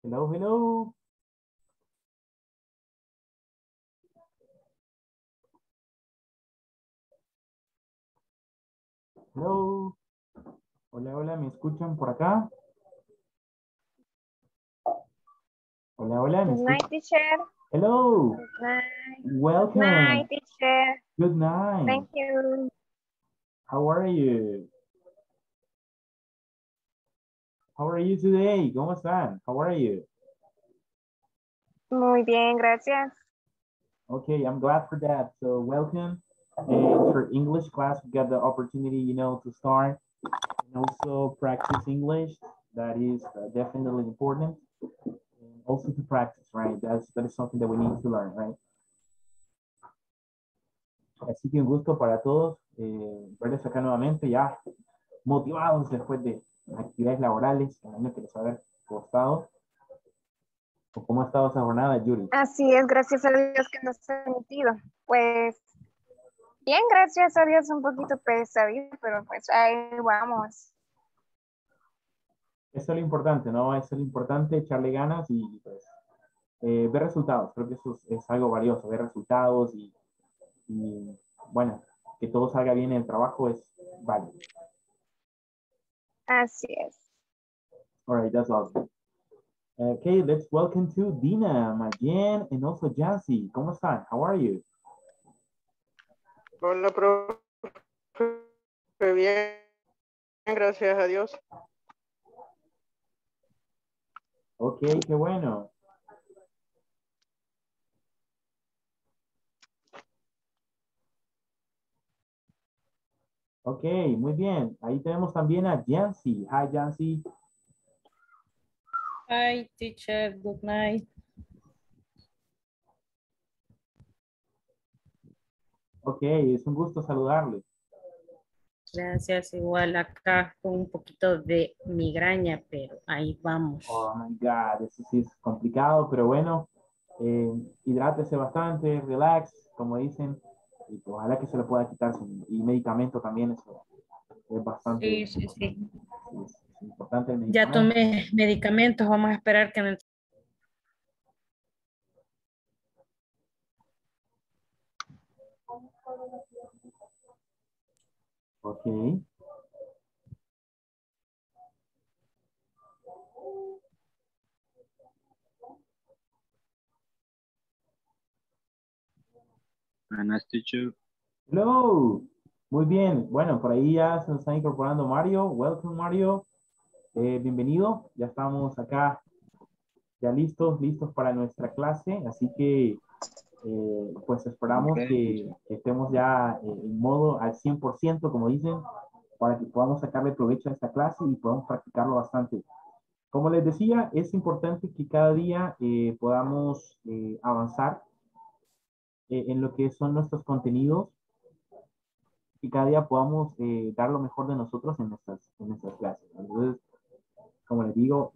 Hello, hello. Hello. Hola, hola, ¿me escuchan por acá? Hola, hola, ¿me Good night, escuchan? teacher. Hello. Good night. Good night, Welcome. teacher. Good night. Thank you. How are you? How are you today? ¿Cómo están? How are you? Muy bien, gracias. Okay, I'm glad for that. So welcome. And for English class, we got the opportunity, to start and also practice English. That is definitely important. And also to practice, right? That is something that we need to learn, right? Así que un gusto para todos verles acá nuevamente, ya motivados después de actividades laborales, el año que les va a haber costado. ¿Cómo ha estado esa jornada, Yuri? Así es, gracias a Dios que nos ha permitido. Pues bien, gracias a Dios, un poquito pesadito, pero pues ahí vamos. Eso es lo importante, ¿no? Eso es lo importante, echarle ganas y pues ver resultados. Creo que eso es algo valioso, ver resultados y, bueno, que todo salga bien en el trabajo es válido. Así es. All right, that's awesome. Okay, let's welcome to Dina, Mayen, and also Jancy. ¿Cómo están? How are you? Hola, profe. Bien, gracias a Dios. Ok, qué bueno. Ok, muy bien. Ahí tenemos también a Jancy. Hi, Jancy. Hi, teacher. Good night. Ok, es un gusto saludarle. Gracias. Igual acá con un poquito de migraña, pero ahí vamos. Oh my God, eso sí es complicado, pero bueno, hidrátese bastante, relax, como dicen, y pues, ojalá que se le pueda quitar y medicamento también, eso es bastante, Sí, sí, sí. es importante el Ya medicamento. tomé medicamentos. Vamos a esperar que me... Ok, Buenas, teacher. hello, muy bien, bueno, por ahí ya se nos está incorporando Mario, welcome Mario, bienvenido, ya estamos acá, ya listos para nuestra clase, así que pues esperamos Okay, que, teacher. que estemos ya en modo al 100% como dicen, para que podamos sacarle provecho a esta clase y podamos practicarlo bastante. Como les decía, es importante que cada día podamos avanzar en lo que son nuestros contenidos y cada día podamos dar lo mejor de nosotros en nuestras clases. Entonces, como les digo,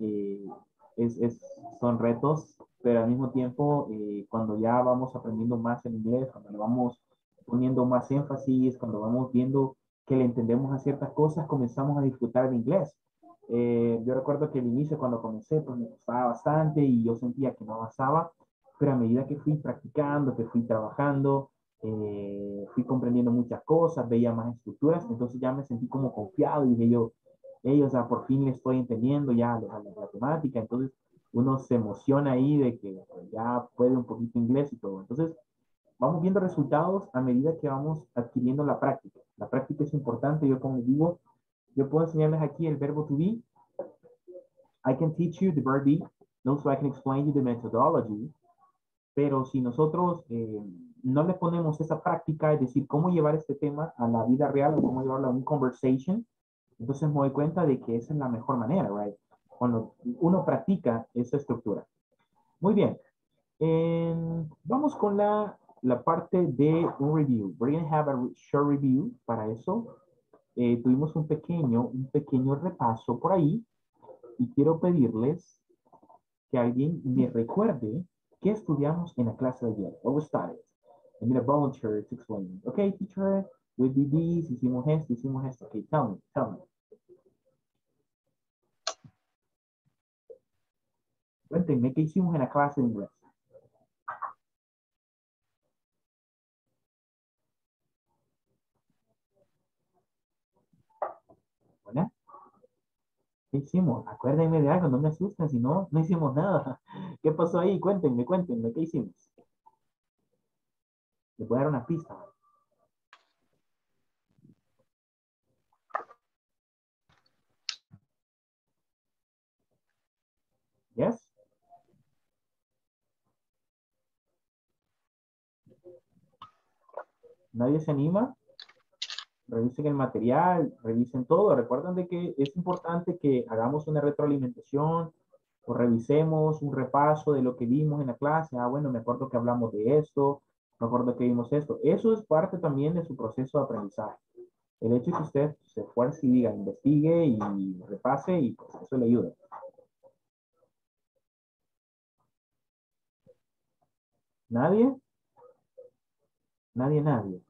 son retos, pero al mismo tiempo, cuando ya vamos aprendiendo más el inglés, cuando le vamos poniendo más énfasis, cuando vamos viendo que le entendemos a ciertas cosas, comenzamos a disfrutar el inglés. Yo recuerdo que al inicio, cuando comencé, pues me costaba bastante y yo sentía que no avanzaba, pero a medida que fui practicando, que fui trabajando, fui comprendiendo muchas cosas, veía más estructuras, entonces ya me sentí como confiado y dije yo, o sea, por fin le estoy entendiendo ya la temática, entonces uno se emociona ahí de que pues, ya puede un poquito inglés y todo. Entonces, vamos viendo resultados a medida que vamos adquiriendo la práctica. La práctica es importante, yo como digo, yo puedo enseñarles aquí el verbo to be. I can teach you the verb be, no, so I can explain you the methodology, pero si nosotros no le ponemos esa práctica, es decir, cómo llevar este tema a la vida real o cómo llevarlo a un conversation, entonces me doy cuenta de que esa es la mejor manera, right? Cuando uno practica esa estructura. Muy bien. Vamos con la parte de un review. We're going to have a short review para eso. Tuvimos un pequeño repaso por ahí y quiero pedirles que alguien me recuerde qué estudiamos en la clase de ayer. What we studied. I'm going to volunteer to explain. Okay, teacher, we did this, hicimos esto, hicimos esto. Okay, tell me. Cuéntenme qué hicimos en la clase de inglés. ¿Hola? ¿Qué hicimos? Acuérdenme de algo, no me asusten, si no, no hicimos nada. ¿Qué pasó ahí? Cuéntenme, ¿qué hicimos? Les voy a dar una pista. ¿Yes? ¿Nadie se anima? Revisen el material, revisen todo. Recuerden de que es importante que hagamos una retroalimentación o revisemos un repaso de lo que vimos en la clase. Ah, bueno, me acuerdo que hablamos de esto, me acuerdo que vimos esto. Eso es parte también de su proceso de aprendizaje. El hecho de que usted se esfuerce y diga, investigue y repase y pues eso le ayuda. ¿Nadie? Nadie.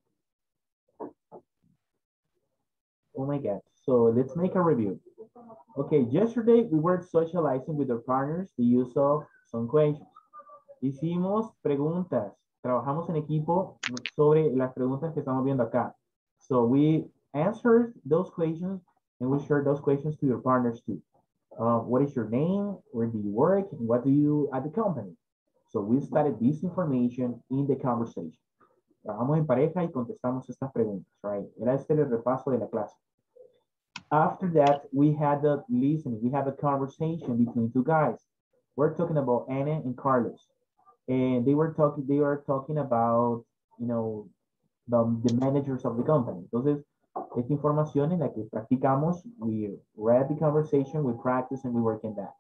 Oh my God. So let's make a review. Okay, yesterday we were socializing with our partners the use of some questions. Hicimos preguntas, trabajamos en equipo sobre las preguntas que estamos viendo acá. So we answered those questions and we shared those questions to your partners too. What is your name? Where do you work? And what do you do at the company? So we studied this information in the conversation. Trabajamos en pareja y contestamos estas preguntas, right? Era este el repaso de la clase. After that, we had the listening. We had a conversation between two guys. We're talking about Anna and Carlos. And they were talking about, you know, the managers of the company. Entonces, esta información en la que practicamos, we read the conversation, we practice, and we work in that.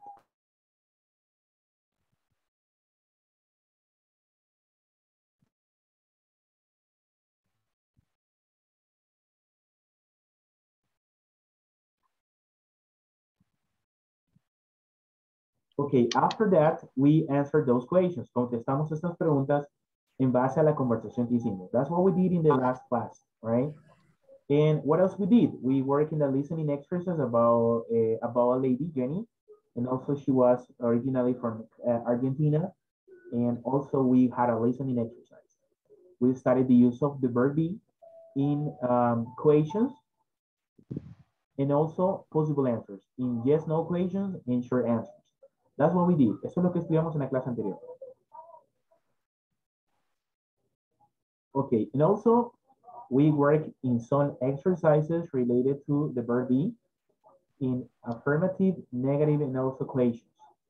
Okay, after that, we answered those questions. Contestamos estas preguntas en base a la conversación que hicimos. That's what we did in the last class, right? And what else we did? We worked in the listening exercises about a lady, Jenny, and also she was originally from Argentina. And also we had a listening exercise. We studied the use of the verb be in questions and also possible answers in yes, no questions and short answers. That's what we did. Eso es lo que estudiamos en la clase anterior. Okay, and also we work in some exercises related to the verb be in affirmative, negative, and also questions.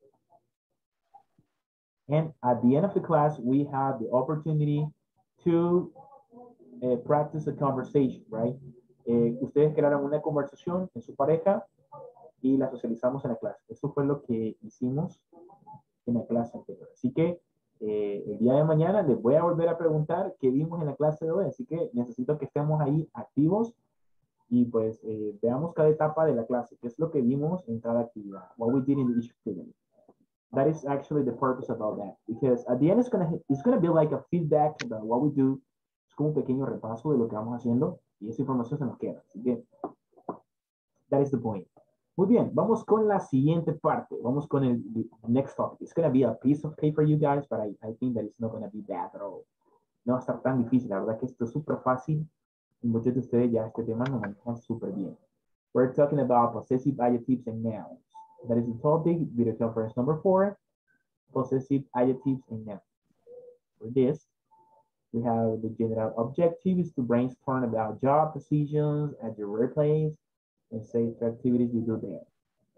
And at the end of the class, we have the opportunity to practice a conversation, right? Ustedes crearon una conversación en su pareja y la socializamos en la clase. Eso fue lo que hicimos en la clase anterior. Así que el día de mañana les voy a volver a preguntar qué vimos en la clase de hoy. Así que necesito que estemos ahí activos y pues veamos cada etapa de la clase, qué es lo que vimos en cada actividad. What we did in each activity. That is actually the purpose about that. Because at the end, it's gonna be like a feedback about what we do. Es como un pequeño repaso de lo que vamos haciendo y esa información se nos queda. Así que, that is the point. Muy bien, vamos con la siguiente parte. Vamos con el next topic. It's gonna be a piece of cake for you guys, but I think that it's not gonna be bad at all. No va a estar tan difícil. La verdad que esto es súper fácil y muchos de ustedes ya este tema lo manejan súper bien. We're talking about possessive adjectives and nouns. That is the topic, video conference number 4, possessive adjectives and nouns. For this, we have the general objective is to brainstorm about job positions at your workplace and say the activities you do there.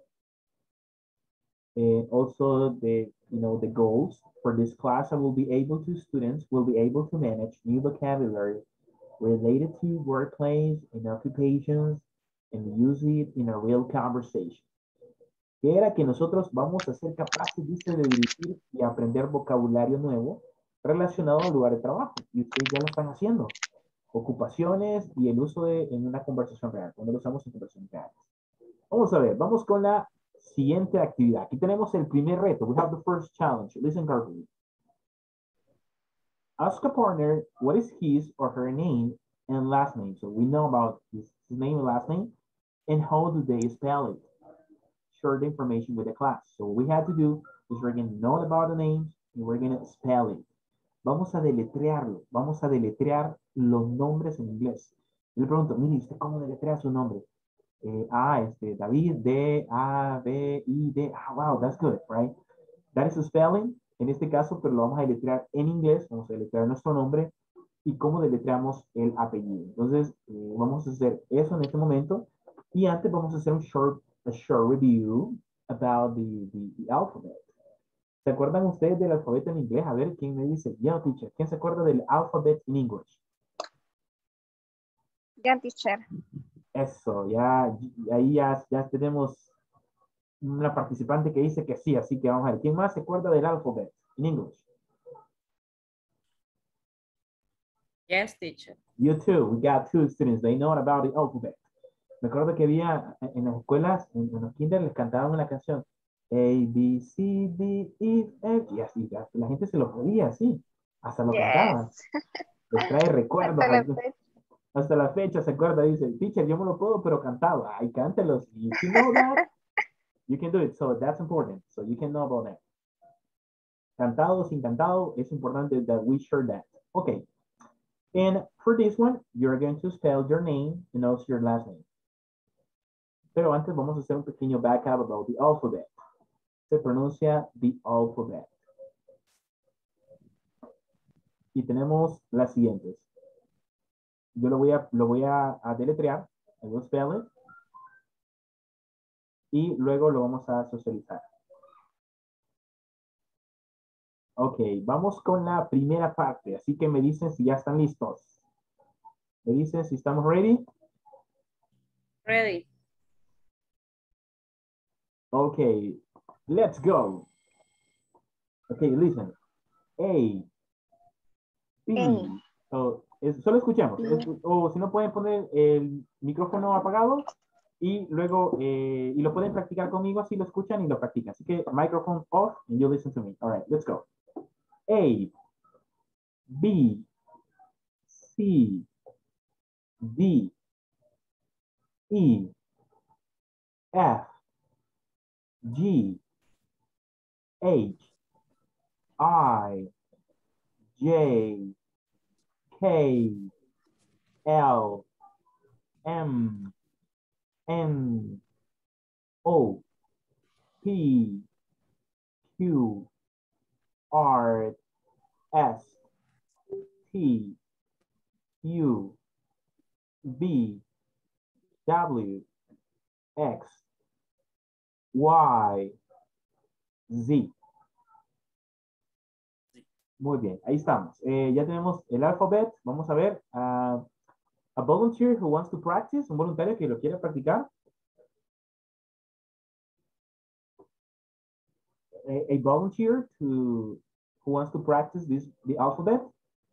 And also the goals for this class, students will be able to manage new vocabulary related to workplace and occupations and use it in a real conversation. Que era que nosotros vamos a ser capaces, dice, de dirigir y aprender vocabulario nuevo relacionado al lugar de trabajo. Y ustedes ya lo están haciendo. Ocupaciones y el uso en una conversación real, cuando lo usamos en conversaciones reales. Vamos a ver, vamos con la siguiente actividad. Aquí tenemos el primer reto. We have the first challenge. Listen carefully. Ask a partner what is his or her name and last name. So we know about his name and last name and how do they spell it. Share the information with the class. So what we had to do is we're going to know about the names and we're going to spell it. Vamos a deletrearlo. Vamos a deletrear los nombres en inglés. Yo le pregunto, mire, ¿usted cómo deletrea su nombre? David, D-A-B-I-D. Ah, wow, that's good, right? That is a spelling, en este caso, pero lo vamos a deletrear en inglés. Vamos a deletrear nuestro nombre y cómo deletreamos el apellido. Entonces, vamos a hacer eso en este momento. Y antes vamos a hacer a short review about the alphabet. ¿Se acuerdan ustedes del alfabeto en inglés? A ver, ¿quién me dice? Yeah, teacher. ¿Quién se acuerda del alphabet in English? Ya, teacher. Eso, ahí ya tenemos una participante que dice que sí, así que vamos a ver. ¿Quién más se acuerda del alphabet in English? Yes, teacher. You too. We got 2 students. They know about the alphabet. Me acuerdo que había en las escuelas, en los kinder, les cantaban una canción. A, B, C, D, E, F. Y así, la gente se lo podía así. Hasta lo cantaban. Yes. Les trae recuerdos. Hasta la fecha. Hasta la fecha se acuerda, dice, teacher, yo me lo puedo, pero cantado. Ay, cántelos. If you know that, you can do it. So that's important. So you can know about that. Cantado, sin cantado, es importante that we share that. Okay. And for this one, you're going to spell your name and also your last name. Pero antes vamos a hacer un pequeño backup about the alphabet. Se pronuncia the alphabet. Y tenemos las siguientes. Yo lo voy a deletrear. I will spell it. Y luego lo vamos a socializar. Ok, vamos con la primera parte. Así que me dicen si ya están listos. Me dicen si estamos ready. Ready. Okay, let's go. Okay, listen. A, B. Solo escuchamos. O si no pueden poner el micrófono apagado y luego y lo pueden practicar conmigo, así lo escuchan y lo practican. Así que microphone off and you listen to me. All right, let's go. A, B, C, D, E, F, G, H, I, J, K, L, M, N, O, P, Q, R, S, T, U, V, W, X, Y, Z. Muy bien, ahí estamos. Ya tenemos el alfabeto. Vamos a ver. A volunteer who wants to practice. Un voluntario que lo quiere practicar. A volunteer who wants to practice the alphabet.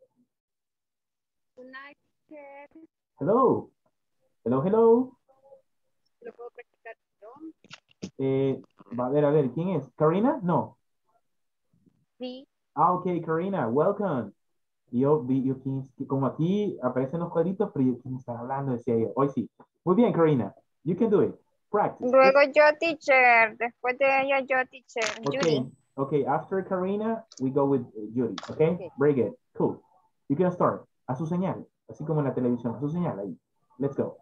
Hello. Hello, hello. ¿Lo puedo practicar yo? A ver, ¿quién es? ¿Karina? No. Sí. Ah, ok, Karina, welcome. Yo como aquí aparecen los cuadritos, pero yo, ¿quién está hablando? Decía yo. Hoy sí. Muy bien, Karina. You can do it. Practice. Luego yo, teacher. Después de ella, yo, teacher. Okay. Judy. Okay, after Karina, we go with Judy. Okay? Very good. Cool. You can start. A su señal. Así como en la televisión. A su señal ahí. Let's go.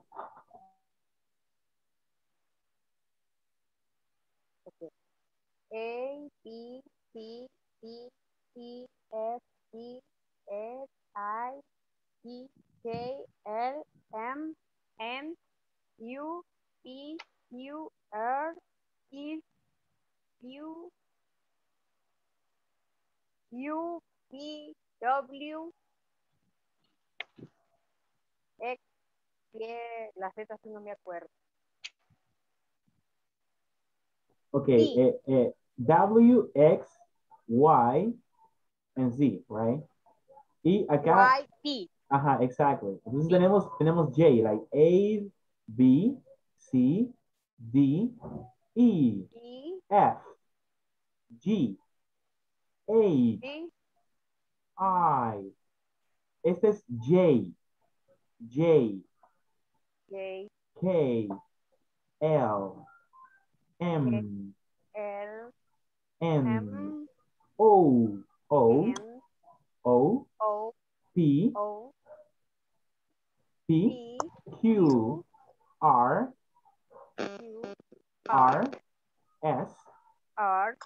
A, B, C, D, E, F, G, H, I, J, K, L, M, N, U, P, Q, R, S, U, U, V, W, X, Y, la Z si no me acuerdo. Okay. W, X, Y, and Z, right? Y acá. Y, P. Ajá, exactly. Entonces tenemos J, like A, B, C, D, E, E, F, G, H, G, I. Este es J, J, J, K, L, M, L, N, M, O, O, N, O, O, P, O, P, P, Q, R, Q, R, R, S, R,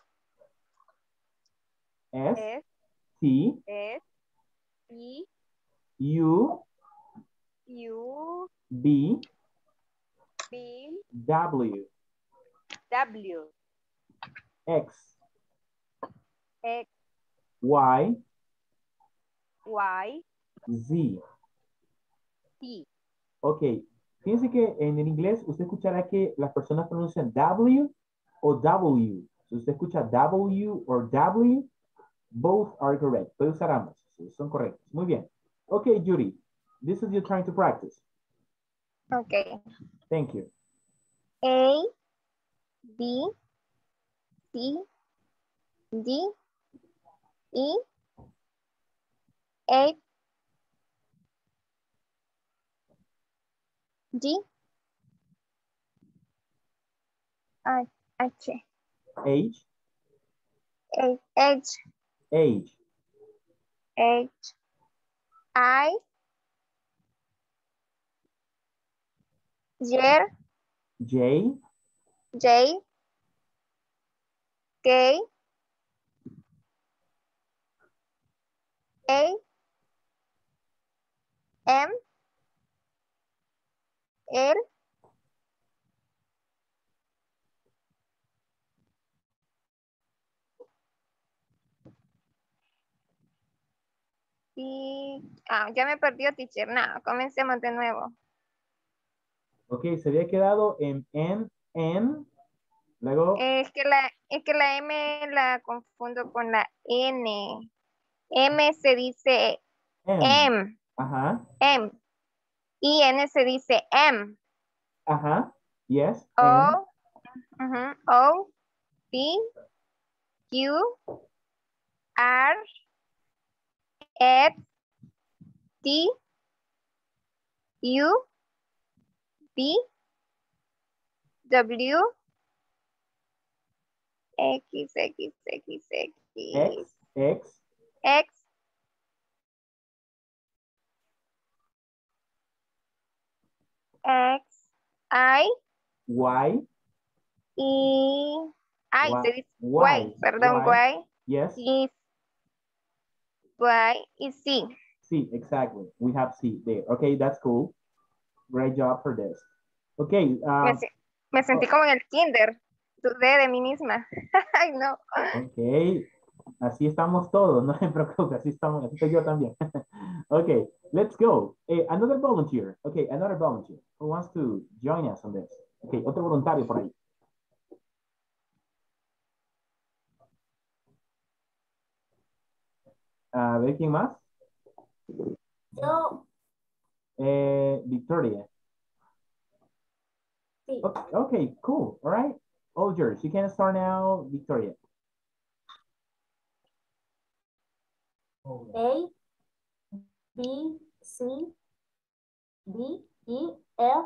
S, S, T, S, E, U, U, B, B, W, W, X, X, Y, Y, Z. T. Ok, fíjense que en el inglés usted escuchará que las personas pronuncian W o W. Si usted escucha W o W, both are correct. Puede usar ambos, sí, son correctos. Muy bien. Ok, Judy, this is your time to practice. Okay. Thank you. A, B, C, D, E, F, G, I, H, H, A, H, H, H, I, J, J, J, K, A, M, L, y... Ah, ya me perdió, teacher. No, comencemos de nuevo. ok, se había quedado en N, luego Es que la M la confundo con la N. M se dice M, M, ajá, M. Y N se dice M. ajá, yes, N, O, ujú, O, P, Q, R, S, T, U, V, W, X, X, X, X, X, X, X, I, Y, y, ay, se dice Y, Y, perdón, Y, yes, y Y, y C. C, exactly. We have C there. Okay, that's cool. Great job for this. Okay, Me, se- me sentí como en el kinder. Dudé de mí misma. Ay, no. okay, así estamos todos, no se preocupe, así estamos, así estoy yo también. Okay, let's go. Another volunteer. Okay, another volunteer who wants to join us on this. Okay, otro voluntario por ahí. A ver, ¿quién más? Yo, Victoria. sí. Okay, cool. All right. All yours. You can start now, Victoria. A, B, C, D, E, F,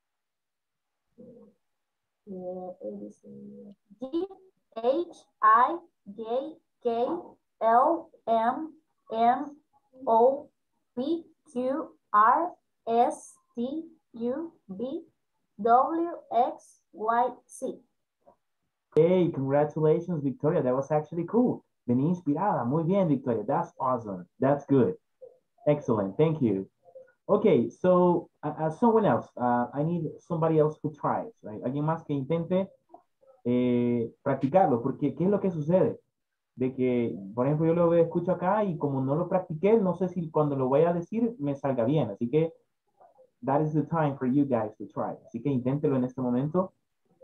G, H, I, J, K, L, M, N, O, P, Q, R, S, T, U, V, W, X, Y, Z. Hey, congratulations, Victoria. That was actually cool. Vení inspirada. Muy bien, Victoria. That's awesome. That's good. Excellent. Thank you. Okay, so someone else. I need somebody else who tries. Right? Alguien más que intente practicarlo, porque ¿qué es lo que sucede? De que, por ejemplo, yo lo escucho acá y como no lo practiqué, no sé si cuando lo voy a decir me salga bien. Así que that is the time for you guys to try. Así que inténtelo en este momento.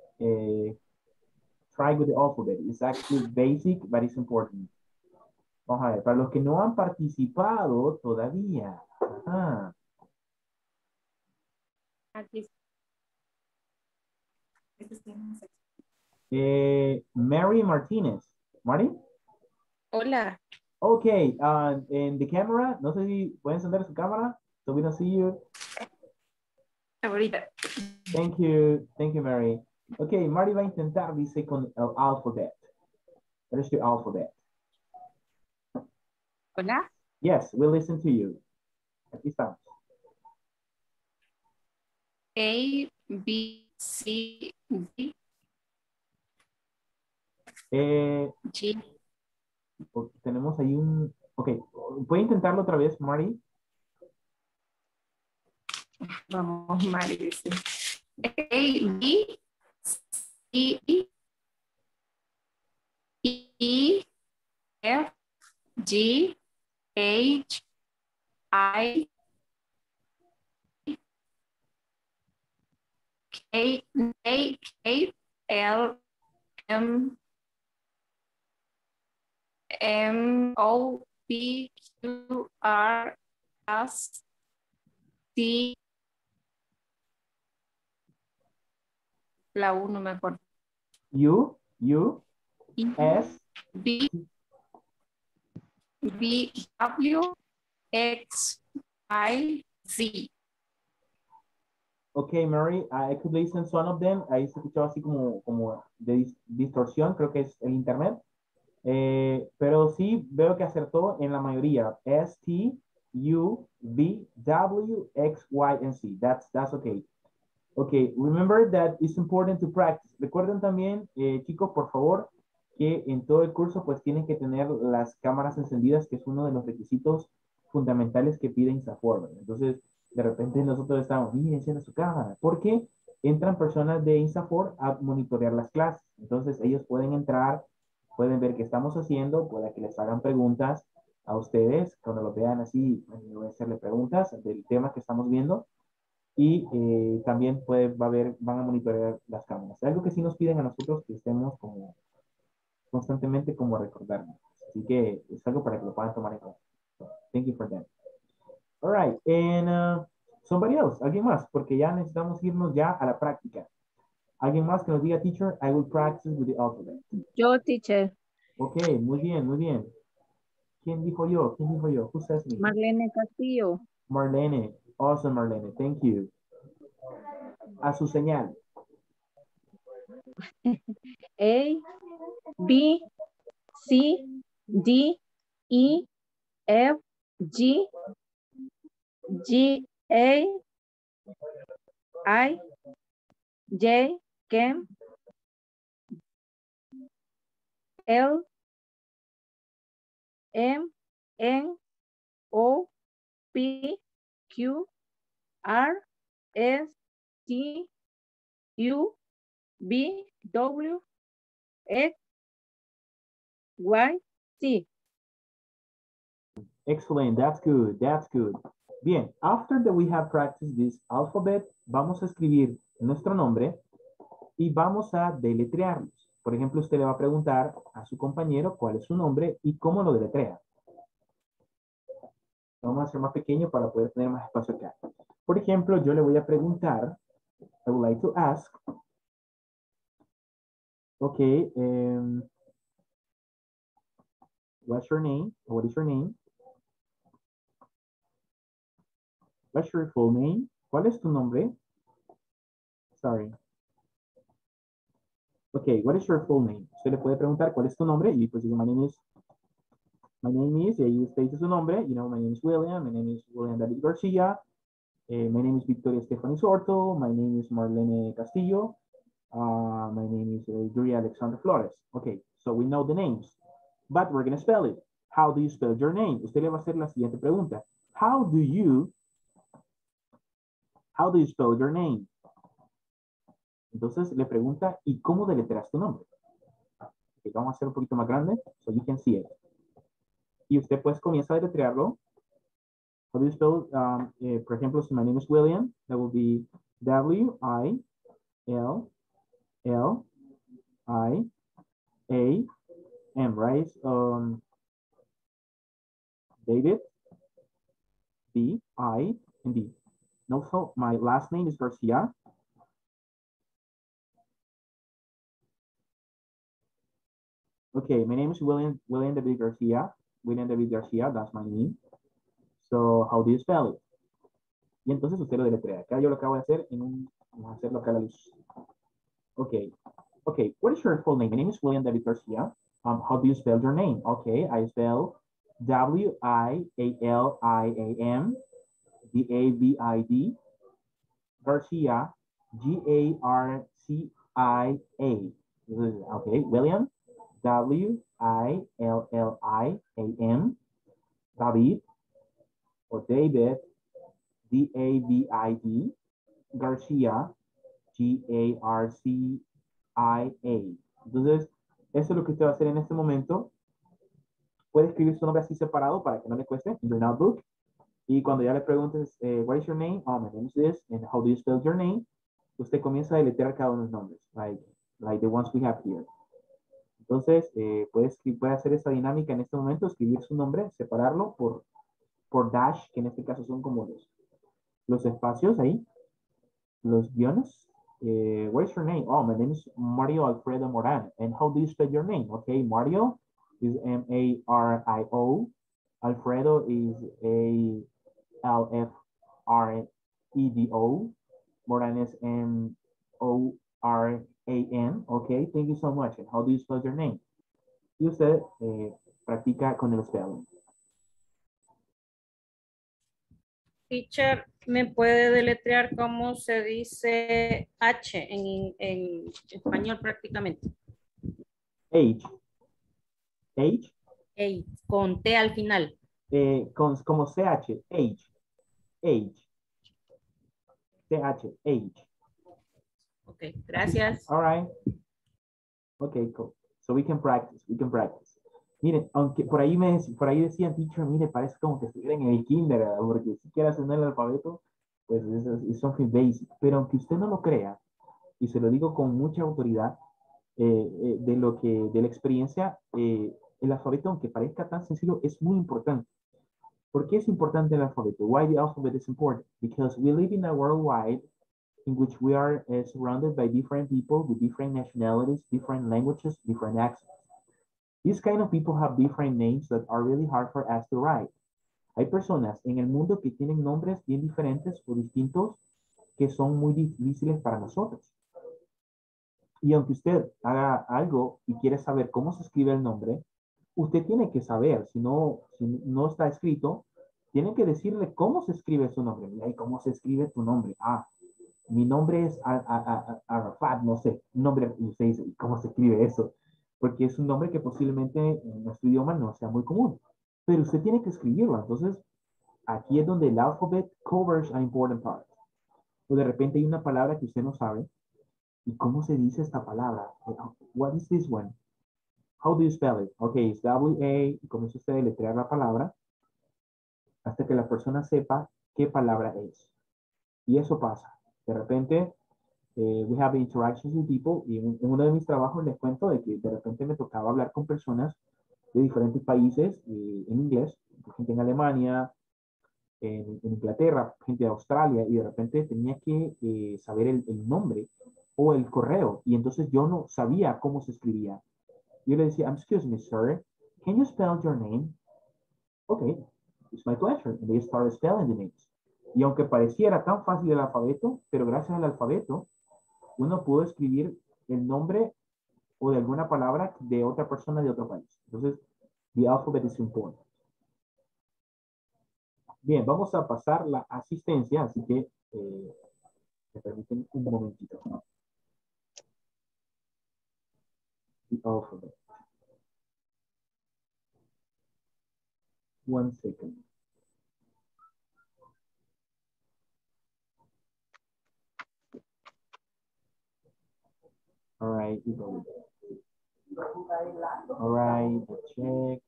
Try with the alphabet. It's actually basic, but it's important. Vamos a ver, para los que no han participado todavía. Ajá. Aquí. Mary Martinez. Marty? Hola. Okay, in the camera, no sé si pueden encender su cámara, so we don't see you. Ahorita. Thank you, Mary. Okay, Marty va a intentar, dice, con el alphabet. What is your alphabet? Hola. Yes, we listen to you. Aquí estamos. A, B, C, D, G. Tenemos ahí un... Ok, ¿puede intentarlo otra vez, Mari? Vamos, Mari, dice. A, B, C, E, F, G, H, I, K, K, L, M, O, P, Q, R, S, T. La 1 me acuerdo. U, E, S, B, B, W, X, Y, Z. ok, Mary, I could listen to one of them. Ahí se escuchaba así como de distorsión, creo que es el internet. Pero sí veo que acertó en la mayoría. S, T, U, V, W, X, Y, and Z. That's okay. Okay, remember that it's important to practice. Recuerden también, chicos, por favor, que en todo el curso pues tienen que tener las cámaras encendidas, que es uno de los requisitos fundamentales que pide INSAFORP. Entonces, de repente nosotros estamos, miren, encienda su cámara, porque entran personas de INSAFORP a monitorear las clases. Entonces, ellos pueden entrar, pueden ver qué estamos haciendo, puede que les hagan preguntas a ustedes. Cuando lo vean así, voy a hacerle preguntas del tema que estamos viendo. Y también van a monitorear las cámaras. Algo que sí nos piden a nosotros que estemos como constantemente como recordarnos. Así que es algo para que lo puedan tomar en cuenta. So, thank you for that. All right, and somebody else, alguien más, porque ya necesitamos irnos ya a la práctica. Alguien más que nos diga, teacher, I will practice with the alphabet. Yo, teacher. Ok, muy bien, muy bien. ¿Quién dijo yo? ¿Quién dijo yo? Who says me? Marlene Castillo. Marlene. Awesome, Marlene. Thank you. A su señal. A, B, C, D, E, F, G, G, A, I, J, K, L, M, N, O, P, Q, R, S, T, U, V, W, X, Y, Z. Excellent, that's good, that's good. Bien, after that we have practiced this alphabet, vamos a escribir nuestro nombre y vamos a deletrearlos. Por ejemplo, usted le va a preguntar a su compañero cuál es su nombre y cómo lo deletrea. Vamos a hacer más pequeño para poder tener más espacio acá. Por ejemplo, yo le voy a preguntar, I would like to ask, okay, what's your name? What is your name? What's your full name? ¿Cuál es tu nombre? Sorry. Okay, what is your full name? Usted le puede preguntar cuál es tu nombre y pues dice, my name is, y ahí usted dice su nombre, you know, my name is William, my name is William David Garcia, my name is Victoria Stephanie Sorto, my name is Marlene Castillo, my name is Yuri Alexander Flores. Okay, so we know the names, but we're going to spell it. How do you spell your name? Usted le va a hacer la siguiente pregunta. How do you spell your name? Entonces le pregunta, ¿y cómo deletreas tu nombre? Okay, vamos a hacer un poquito más grande, so you can see it. Y usted pues comienza a deletrearlo. How do you spell, por ejemplo, si my name is William, that will be W-I-L-L-I-A-M, right? David, B-I-N-D. Also, my last name is Garcia. Okay, my name is William David Garcia. William David Garcia, that's my name. So, how do you spell it? Y entonces usted lo deletrea. Acá yo lo acabo de hacer vamos a hacerlo acá a la luz. Okay. Okay, what is your full name? My name is William David Garcia. How do you spell your name? Okay, I spell W-I-A-L-I-A-M D-A-V-I-D Garcia G-A-R-C-I-A. Okay, William W-I-L-L-I-A-M David or David D-A-V-I-D Garcia G-A-R-C-I-A. Entonces, eso es lo que usted va a hacer en este momento. Puede escribir su nombre así separado para que no le cueste en your notebook. Y cuando ya le preguntes, what is your name? Oh, my name is this. And how do you spell your name? Usted comienza a deletrear cada uno de los nombres, like the ones we have here. Entonces, puede hacer esa dinámica en este momento, escribir su nombre, separarlo por dash, que en este caso son como los espacios ahí, los guiones. What is your name? Oh, my name is Mario Alfredo Moran. And how do you spell your name? Okay, Mario is M-A-R-I-O. Alfredo is A-L-F-R-E-D-O. Moran is M-O-R-A-N. Okay, thank you so much. And how do you spell your name? Y usted practica con el spelling. Teacher, ¿me puede deletrear cómo se dice H en español prácticamente? H. H. H, con T al final. Como CH. H. H. CH. H. Ok, gracias. All right. Okay, cool. So we can practice. Miren, aunque por ahí decían, teacher, mire, parece como que estuvieran en el kinder, porque si quiere hacer el alfabeto, pues es something basic. Pero aunque usted no lo crea, y se lo digo con mucha autoridad, de la experiencia, el alfabeto, aunque parezca tan sencillo, es muy importante. ¿Por qué es importante el alfabeto? Why the alphabet is important? Because we live in a worldwide in which we are surrounded by different people with different nationalities, different languages, different accents. These kind of people have different names that are really hard for us to write. Hay personas en el mundo que tienen nombres bien diferentes o distintos que son muy difíciles para nosotros. Y aunque usted haga algo y quiere saber cómo se escribe el nombre, usted tiene que saber, si no está escrito, tiene que decirle cómo se escribe su nombre. Mira, ¿y cómo se escribe tu nombre? Ah, mi nombre es Arafat, no sé, nombre, y usted dice, ¿y cómo se escribe eso? Porque es un nombre que posiblemente en nuestro idioma no sea muy común. Pero usted tiene que escribirlo. Entonces, aquí es donde el alphabet covers an important part. O de repente hay una palabra que usted no sabe. ¿Y cómo se dice esta palabra? What is this one? How do you spell it? Okay, it's W-A, y comienza usted a deletrear la palabra hasta que la persona sepa qué palabra es. Y eso pasa. De repente, we have interactions with people, y en uno de mis trabajos les cuento de que de repente me tocaba hablar con personas de diferentes países en inglés, gente en Alemania, en Inglaterra, gente de Australia, y de repente tenía que saber el nombre o el correo, y entonces yo no sabía cómo se escribía. Yo le decía, excuse me, sir, can you spell your name? Okay, it's my pleasure. And they started spelling the names. Y aunque pareciera tan fácil el alfabeto, pero gracias al alfabeto, uno pudo escribir el nombre o de alguna palabra de otra persona de otro país. Entonces, the alphabet is important. Bien, vamos a pasar la asistencia, así que me permiten un momentito. The alphabet. One second. All right, all right, let's check.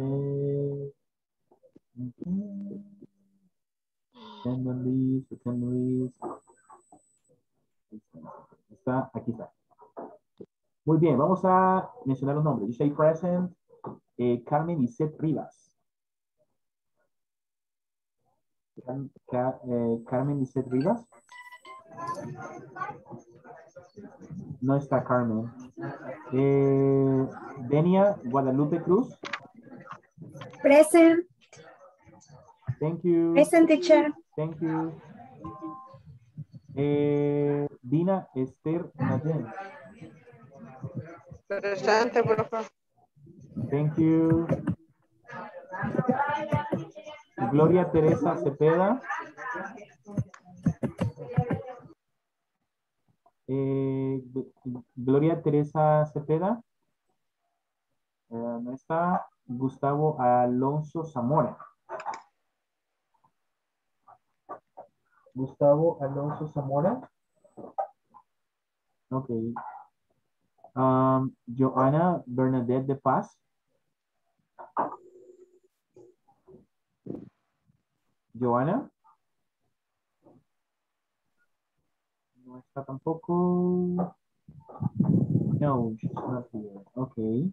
Attendance. Aquí está. Muy bien, vamos a mencionar los nombres. You say present, Carmen Lisette Rivas. Carmen Lisette Rivas. No está Carmen. Denia Guadalupe Cruz. Present. Thank you. Present, teacher. Thank you. Dina Esther Nayen. Presente, profe. Thank you. Gloria Teresa Cepeda. Gloria Teresa Cepeda. No está. Gustavo Alonso Zamora. Gustavo Alonso Zamora. Ok. Joana Bernadette de Paz. Joana. No está tampoco. No, she's not here. Okay.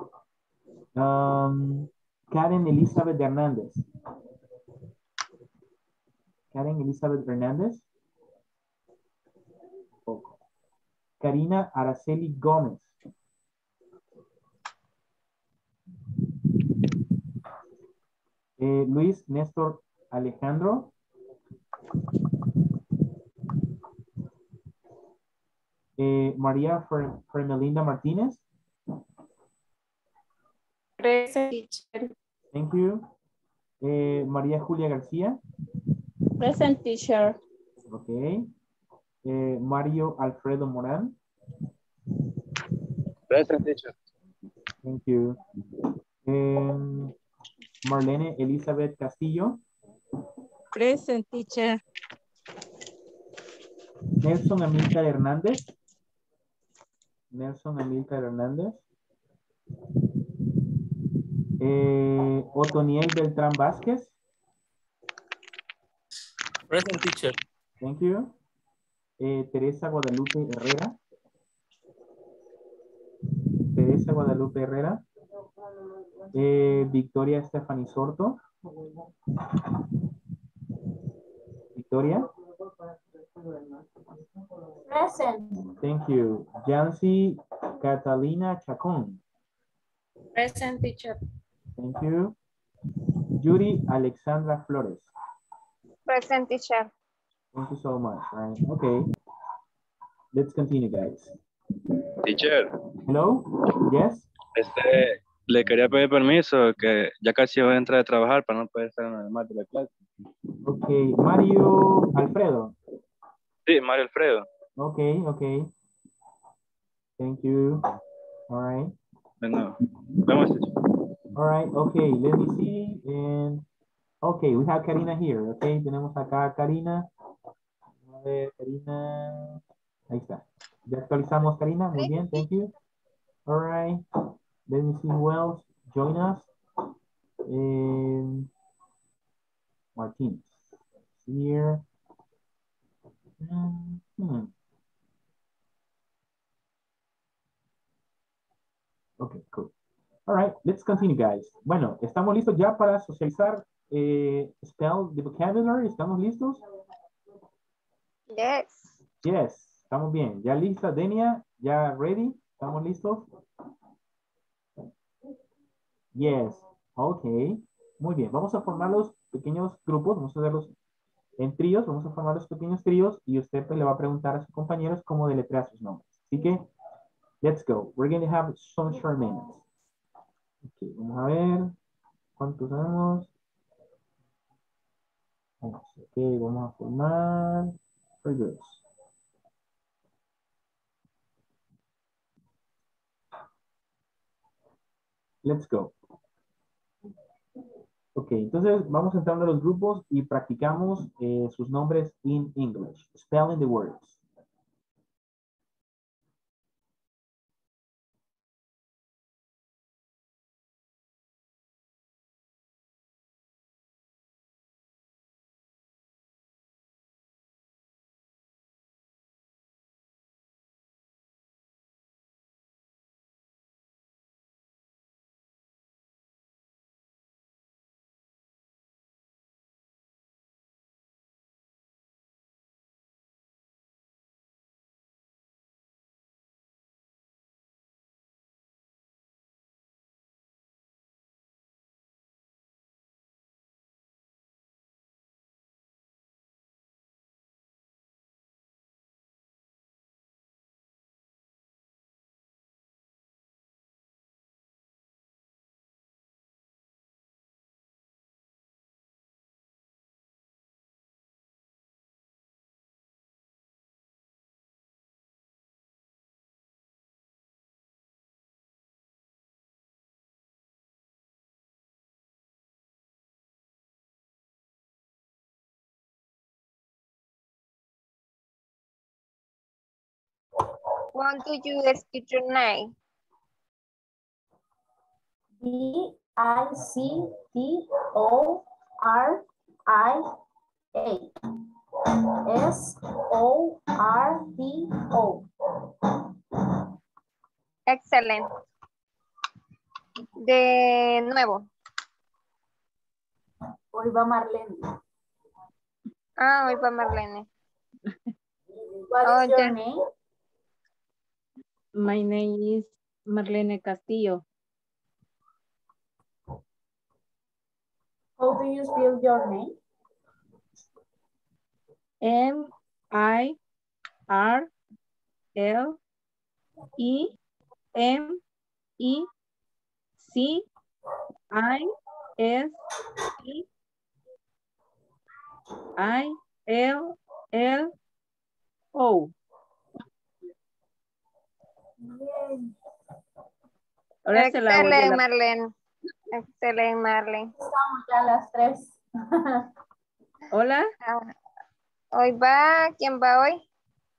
Karen Elizabeth Hernández. Karen Elizabeth Hernández. Poco. Karina Araceli Gómez. Luis Néstor Alejandro. María Fermelinda Martínez. Present, teacher. Thank you. María Julia García. Present, teacher. Okay. Mario Alfredo Morán. Present, teacher. Thank you. Marlene Elizabeth Castillo. Present, teacher. Nelson Amílcar Hernández. Nelson Amílcar Hernández. Otoniel Beltrán Vázquez. Present, teacher. Thank you. Teresa Guadalupe Herrera. Teresa Guadalupe Herrera. Victoria Stephanie Sorto. Victoria. Present. Thank you. Jancy Catalina Chacón. Present, teacher. Thank you. Yuri Alexandra Flores. Present, teacher. Thank you so much. Right. Okay. Let's continue, guys. Teacher, Hello? Yes? le quería pedir permiso que ya casi voy a entrar a trabajar para no poder estar en el más de la clase. Okay. Mario Alfredo. Sí, Mario Alfredo. Okay, okay. Thank you. All right. Bueno, vamos, teacher. All right, okay. Let me see. And okay, we have Karina here. Okay, tenemos acá a Karina. A ver, Karina. Ahí está. Ya actualizamos, Karina. Muy bien, thank you. All right. Let me see who else join us. Martinez. Here. Okay, cool. All right, let's continue, guys. Bueno, estamos listos ya para socializar. Spell the vocabulary. ¿Estamos listos? Yes. Yes, estamos bien. ¿Ya lista, Denia? ¿Ya ready? ¿Estamos listos? Yes. Ok. Muy bien. Vamos a formar los pequeños grupos. Vamos a hacerlos en tríos. Vamos a formar los pequeños tríos y usted pues, le va a preguntar a sus compañeros cómo deletrear sus nombres. Así que, let's go. We're going to have some short minutes. Ok, vamos a ver. ¿Cuántos tenemos? Ok, vamos a formar. Very good. Let's go. Ok, entonces vamos entrando a los grupos y practicamos sus nombres in English. Spelling the words. Want to you speak your name? Victoria. Excelente. De nuevo. Hoy va Marlene. Ah, hoy va Marlene. What Oh, is your ya. name? My name is Marlene Castillo. How do you spell your name? Marlene. Ahora se la oye Excelente, la... Marlene. Excelente, Marlene. Estamos ya a las 3. Hola. Ah, hoy va, ¿quién va hoy?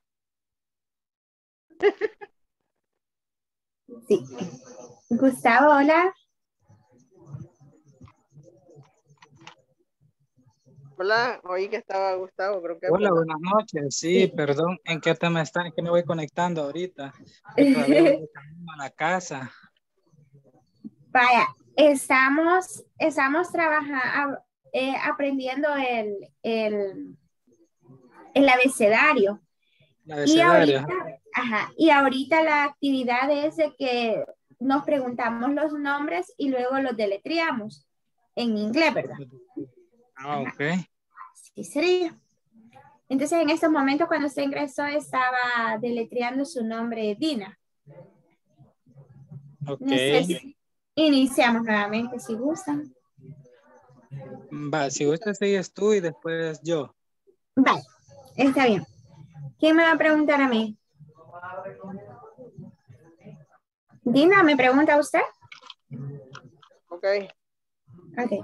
Sí. Gustavo, hola. Hola, oí que estaba Gustavo, creo que Hola, fue. buenas noches. Sí, Sí. perdón, ¿en qué tema están? Es que me voy conectando ahorita. Que todavía voy de camino a la casa. Vaya, estamos trabajando, aprendiendo el abecedario. El Y abecedario. ahorita la actividad es de que nos preguntamos los nombres y luego los deletreamos en inglés, ¿verdad? Ah, ok. Sí sería. Entonces, en estos momentos, cuando usted ingresó, estaba deletreando su nombre, Dina. Ok. No sé si iniciamos nuevamente, si gustan. Va, si gusta sigues tú y después yo. Vale, está bien. ¿Quién me va a preguntar a mí? Dina, ¿me pregunta usted? Ok. Ok.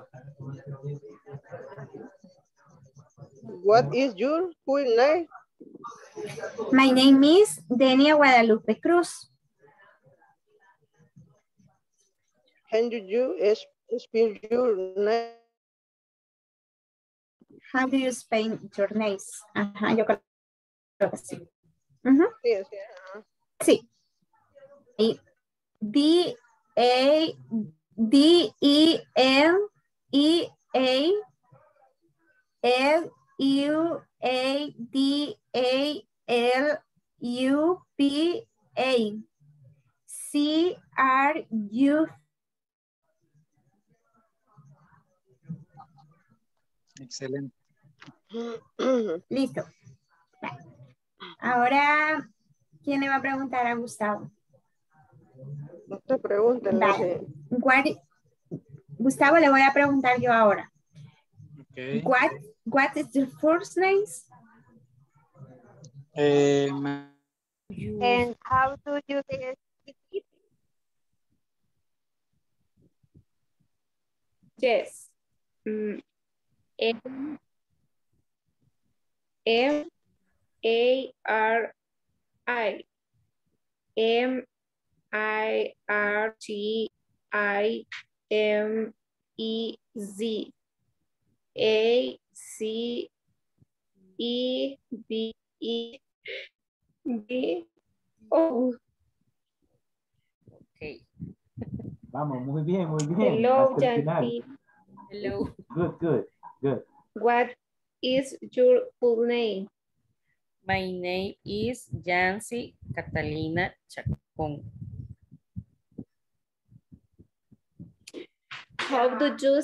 What is your full name? My name is Denia Guadalupe Cruz. Can you spell your name? How do you spell your name? Ajá, yo creo que sí. Ujú. Sí, sí, ajá. Sí. Y Deniewadalupa. CRU. Excelente. Listo. Ahora, ¿quién le va a preguntar a Gustavo? No te pregunten. Vale. Gustavo, le voy a preguntar yo ahora. Ok. What is your first name? And how do you speak it? Yes. M-A-R-I. MIRTIMEZ. ACEBEDO. Okay. Vamos, muy bien, muy bien. Hello, Hasta el final. Yanti. Hello. Good, good, good. What is your full name? My name is Yancy Catalina Chacón. How do you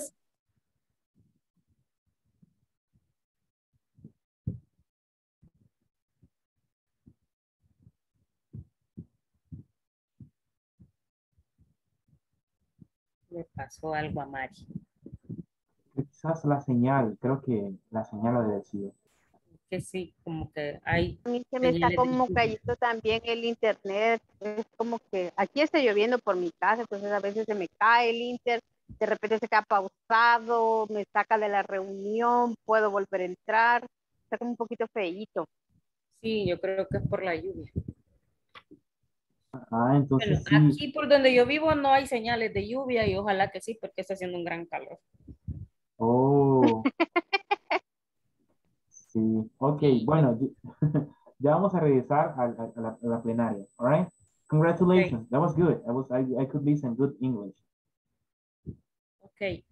Le pasó algo a Mari. Quizás la señal, creo que la señal ha de haber sido. Que sí, como que hay A mí se me está señales como de- cayendo también el internet. Es como que aquí está lloviendo por mi casa, entonces a veces se me cae el internet, de repente se queda pausado, me saca de la reunión, puedo volver a entrar. Está como un poquito feíto. Sí, yo creo que es por la lluvia. Ah, entonces Bueno, sí. aquí por donde yo vivo no hay señales de lluvia y ojalá que sí, porque está haciendo un gran calor. Oh, sí. Ok, Sí. bueno, ya vamos a regresar a la plenaria. All right? Ok, Congratulations. That was good. I could listen good English. ok.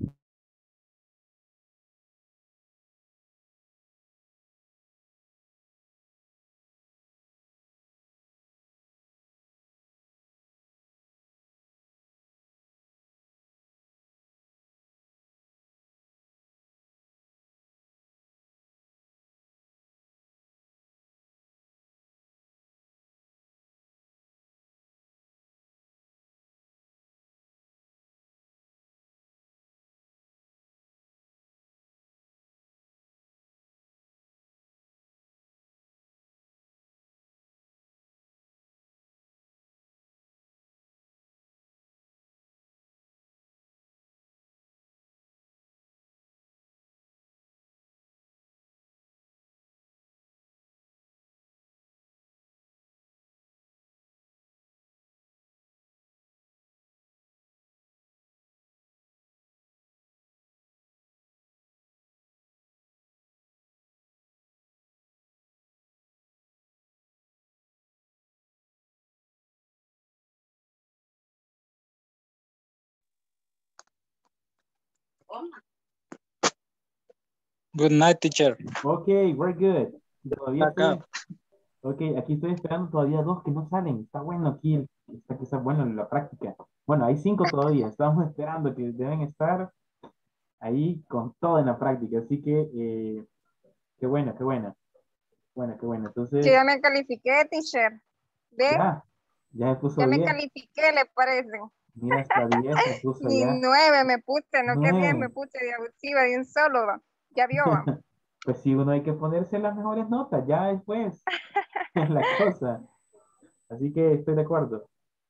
Good night, teacher. Ok, very good. Todavía Back up. estoy, ok, aquí estoy esperando todavía dos que no salen. Está bueno aquí, está bueno en la práctica. Bueno, hay cinco todavía. Estamos esperando que deben estar ahí con todo en la práctica. Así que, qué bueno, qué bueno. Bueno, qué bueno. Yo Entonces, ya me califiqué, teacher. ¿Ve? ya se puso Ya me 10. califiqué, ¿le parece? Mira, hasta 10 se puso Y ya. 9 me puse, no que 10 me 9. puse de abusiva de un solo. ¿Va? Ya vio, ¿va? Pues sí, uno hay que ponerse las mejores notas, ya después es la cosa. Así que estoy de acuerdo.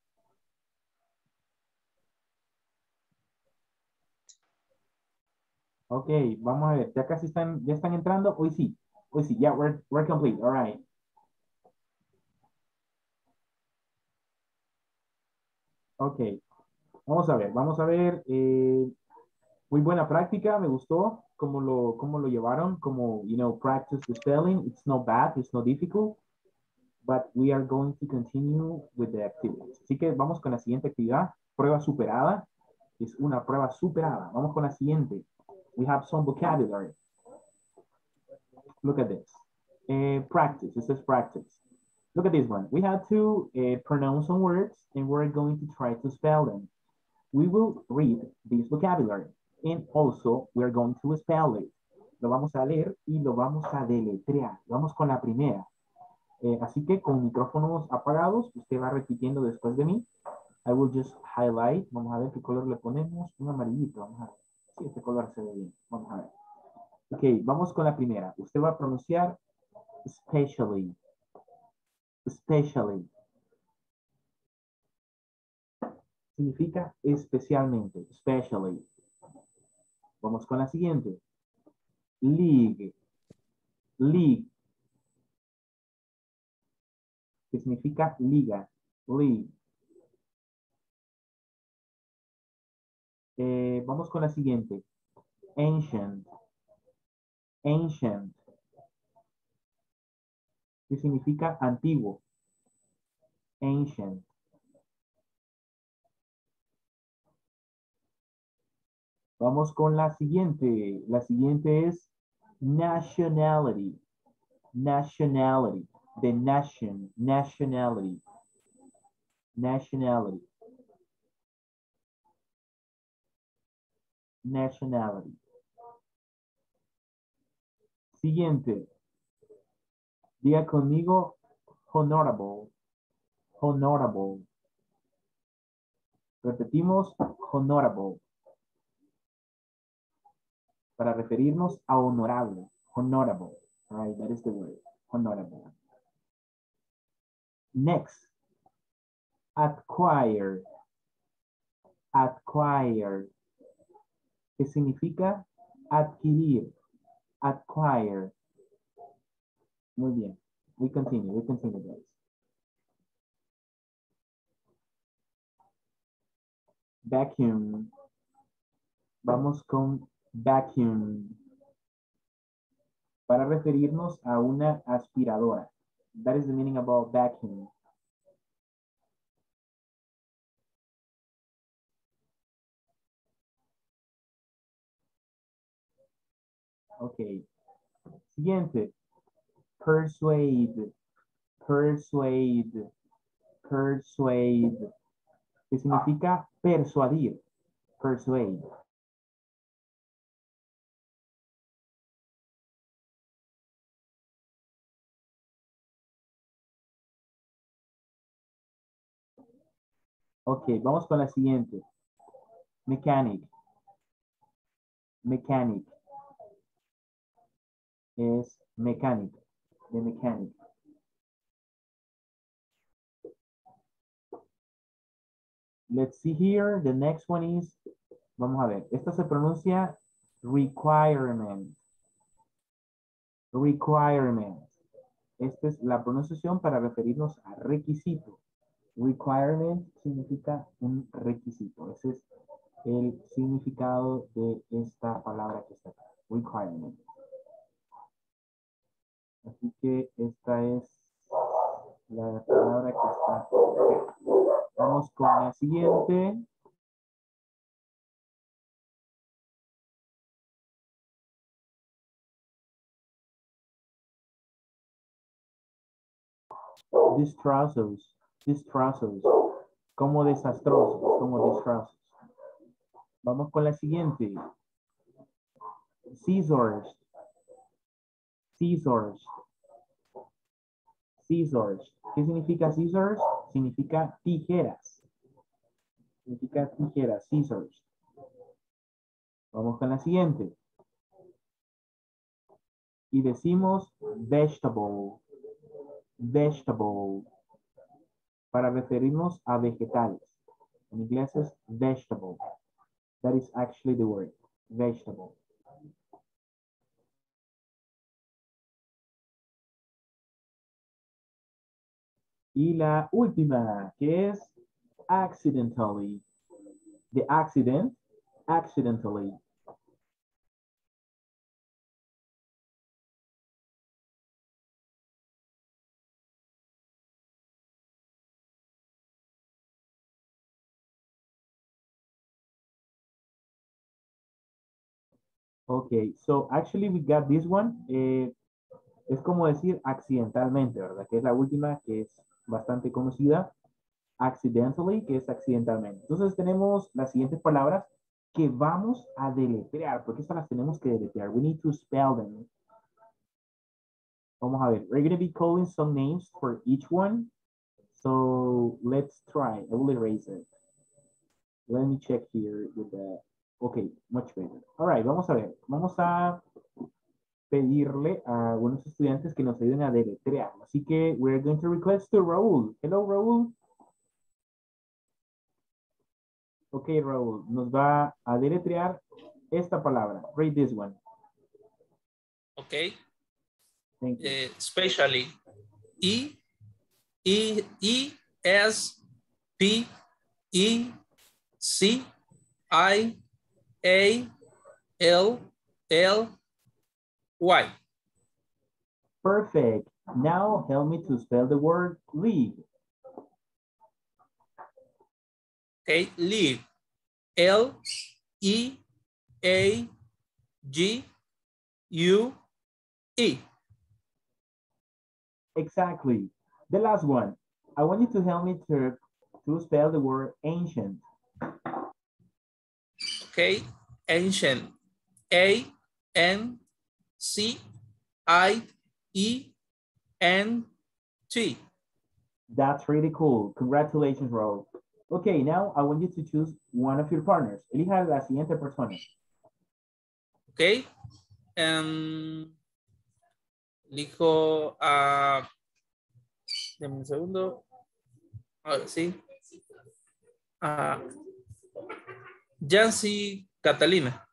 Ok, vamos a ver, ya casi están, ya están entrando. Hoy sí, ya, we're complete, all right. Ok, vamos a ver. Muy buena práctica, me gustó cómo lo llevaron, como, practice the spelling. It's not bad, it's not difficult, but we are going to continue with the activities. Así que vamos con la siguiente actividad, prueba superada. Es una prueba superada. Vamos con la siguiente. We have some vocabulary. Look at this. Practice, it says practice. Look at this one. We have to pronounce some words and we're going to try to spell them. We will read this vocabulary and also we're going to spell it. Lo vamos a leer y lo vamos a deletrear. Vamos con la primera. Así que con micrófonos apagados, usted va repitiendo después de mí. I will just highlight. Vamos a ver qué color le ponemos. Un amarillito. Vamos a ver. Sí, este color se ve bien. Vamos a ver. Ok, vamos con la primera. Usted va a pronunciar especially. Especially. Significa especialmente. Especially. Vamos con la siguiente. League. League. Que significa liga. League. Vamos con la siguiente. Ancient. Ancient. Que significa antiguo. Ancient. Vamos con la siguiente. La siguiente es nationality. Nationality. The nation. Nationality. Nationality. Nationality. Siguiente. Diga conmigo honorable. Honorable. Repetimos honorable. Para referirnos a honorable. Honorable. All right, that is the word. Honorable. Next. Acquire. Acquire. ¿Qué significa? Adquirir. Acquire. Muy bien. We continue, guys. Vacuum. Vamos con vacuum. Para referirnos a una aspiradora. That is the meaning about vacuum. Ok. Siguiente. Persuade. Persuade. Persuade. ¿Qué significa persuadir? Persuade. Ok, vamos con la siguiente. Mechanic. Mechanic. Es mecánico. De mechanic. Let's see here. The next one is, vamos a ver. Esta se pronuncia requirement. Requirement. Esta es la pronunciación para referirnos a requisito. Requirement significa un requisito. Ese es el significado de esta palabra que está acá. Requirement. Así que esta es la palabra que está acá. Vamos con la siguiente. Distrausos. Distrausos. Como desastrosos. Como distrausos. Vamos con la siguiente. Scissors. Scissors. Scissors. ¿Qué significa scissors? Significa tijeras. Significa tijeras. Scissors. Vamos con la siguiente. Y decimos vegetable. Vegetable. Para referirnos a vegetales. En inglés es vegetable. That is actually the word. Vegetable. Y la última, que es accidentally. The accident, accidentally. Okay, so actually we got this one. Es como decir accidentalmente, ¿verdad? Que es la última, que es bastante conocida. Accidentally, que es accidentalmente. Entonces tenemos las siguientes palabras que vamos a deletrear, porque estas las tenemos que deletrear. We need to spell them. Vamos a ver. We're going to be calling some names for each one. So let's try. I will erase it. Let me check here with the... Okay, much better. All right, vamos a ver. Vamos a pedirle a algunos estudiantes que nos ayuden a deletrear. Así que we're going to request to Raúl. Hello, Raúl. Ok, Raúl, nos va a deletrear esta palabra. Read this one. Okay. Thank you. Especially E-S-P-E-C-I-A-L-L-Y. Perfect. Now help me to spell the word league. Okay, league. L-E-A-G-U-E. Exactly. The last one. I want you to help me to spell the word ancient. Okay, ancient. A-N-C-I-E-N-T. That's really cool. Congratulations, Raúl. Okay, now I want you to choose one of your partners. Elija la siguiente persona. Okay. Elijo a... Deme un segundo. Ahora sí. Yancy Catalina.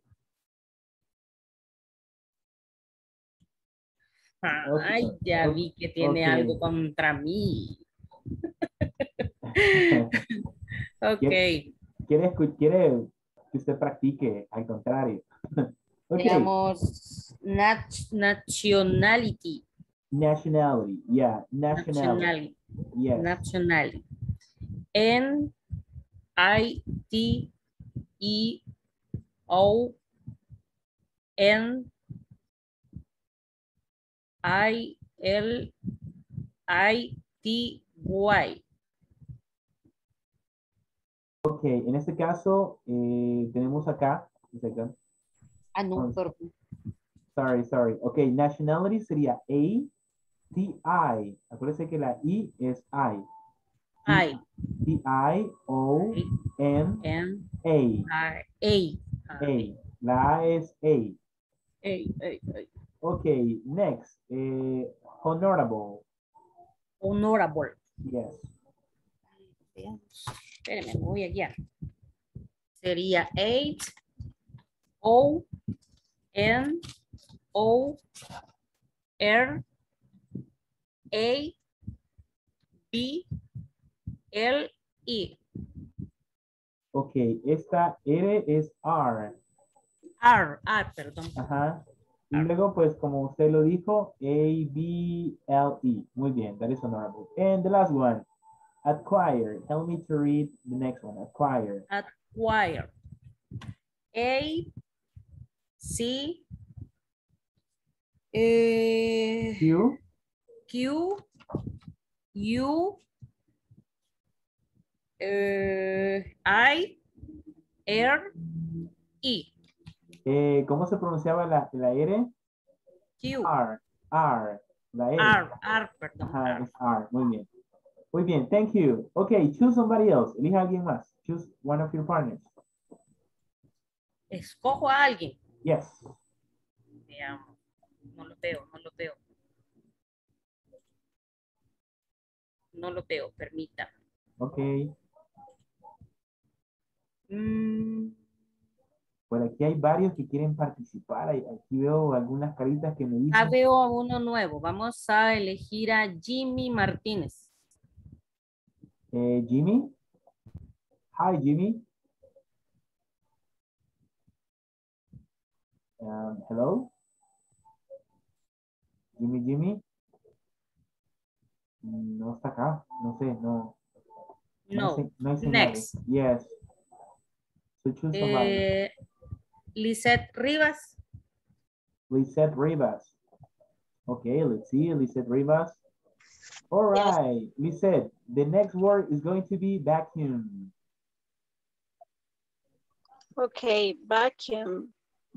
Ay, ya vi que tiene algo contra mí. Ok. quiere que usted practique, al contrario. Ok. Digamos, nationality. Nationality, yeah, nationality. Yes. Nationality. N-I-T-E-O-N-I-L-I-T-Y. Ok, en este caso tenemos acá. No, perdón. Sorry. Ok, nationality sería A-T-I. Acuérdense que la I es I. T-I-O-N-A. A. La A es A. Ok, next. Honorable. Honorable. Yes. Espérenme, me voy a guiar. Sería 8-O-N-O-R-A-B-L-E. Ok, esta R es R. Perdón. Ajá. Y luego, pues, como usted lo dijo, A-B-L-E. Muy bien, that is honorable. And the last one, acquire. Help me to read the next one, acquire. Acquire. A-C Q. Q-U I-R-E. ¿Cómo se pronunciaba la R? Q. R. La R. Perdón. Ajá, es R. Muy bien. Muy bien, thank you. Okay, choose somebody else. Elija a alguien más. Choose one of your partners. Escojo a alguien. Yes. Veamos. No lo veo. No lo veo, permítame. Ok. Por aquí hay varios que quieren participar. Aquí veo algunas caritas que me dicen. Ya veo a uno nuevo. Vamos a elegir a Jimmy Martínez. Jimmy. Hi, Jimmy. Hello. Jimmy. No está acá. No sé, no. No. No hay señales. Next. Yes. So choose somebody. Lisette Rivas. Lisette Rivas. Okay, let's see. Lisette Rivas. All right, yes. Lisette, the next word is going to be vacuum. Okay, vacuum.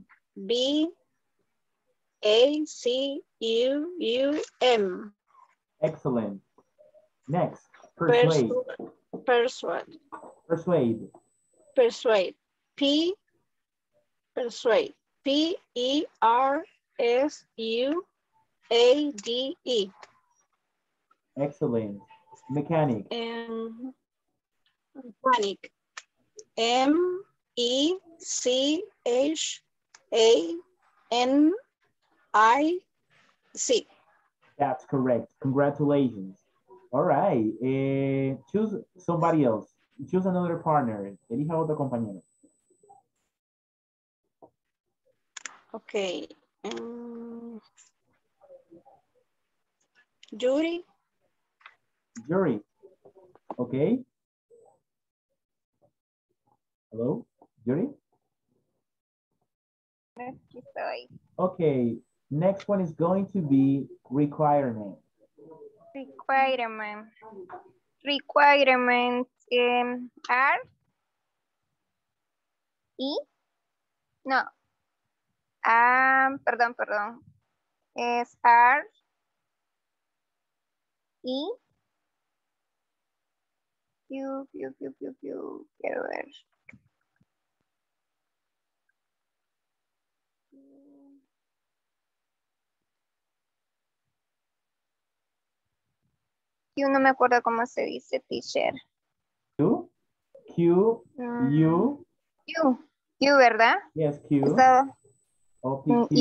V-A-C-U-U-M. Excellent. Next, persuade. Persuade. Persuade. P-E-R-S-U-A-D-E. Excellent. Mechanic. Mechanic. M-E-C-H-A-N-I-C. That's correct. Congratulations. All right. Choose somebody else. Choose another partner. Elija otro compañero. Okay. Jury. Okay. Hello, Jury? Okay. Next one is going to be requirement. Requirement. R. I. No. Perdón. Es R. I. Q. Quiero ver. Q no me acuerdo cómo se dice, teacher. Q, U. Q, ¿verdad? Yes, Q. U.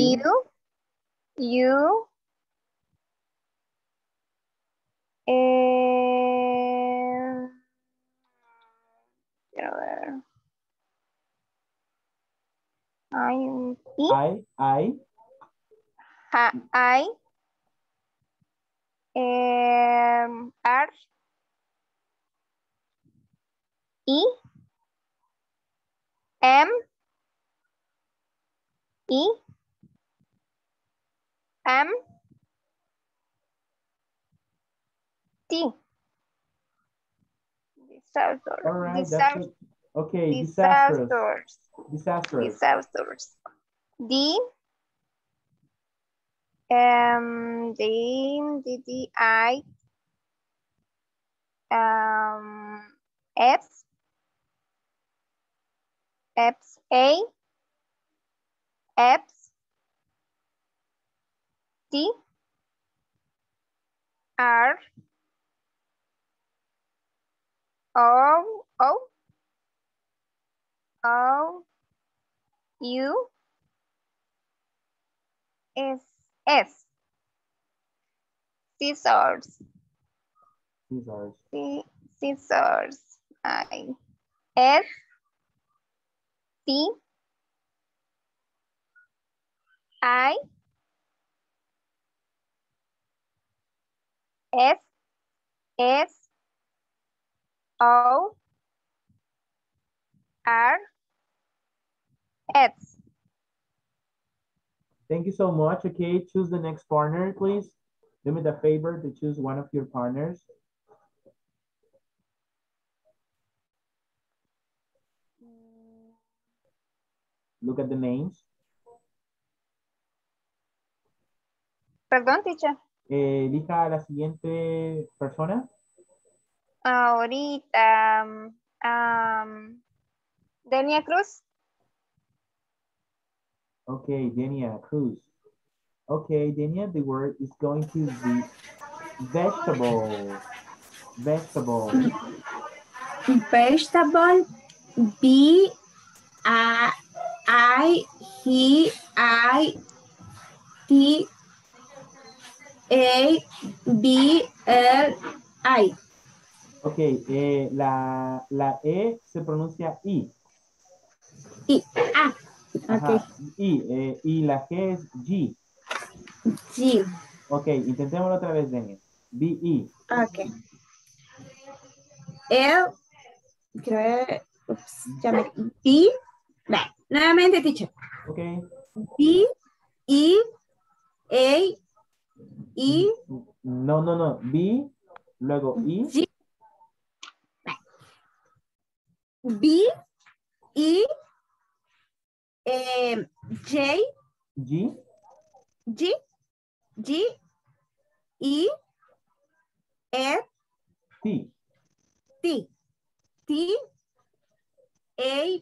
Quiero ver. I, I, R, E, M, E, M, T. Disaster. all right, that's Disaster. it. Okay, disastrous. Disasters. Disastrous. D, I, F, A, F, T, R, O, U, S. Scissors. Scissors. I, S, T, I, S, O, R, S. Thank you so much. Okay, choose the next partner, please. Do me the favor to choose one of your partners. Look at the names. Perdón, teacher. Elija a la siguiente persona. Ahorita, Denia Cruz. Okay, Denia Cruz. Okay, Denia, the word is going to be vegetable. Vegetable. Vegetable. B, I, he, I, T, A, B, L, I. Okay, la E se pronuncia I. I, ah, Ajá, ok. I, y la G es G. G. Ok, intentémoslo otra vez, Denia. B-E. Ok. L, creo, ups, ya me, B, nuevamente, teacher. Ok. B, E, A, E. No. B, luego I. G. B, E, J. G. G, G, E, F, T. T, T, A,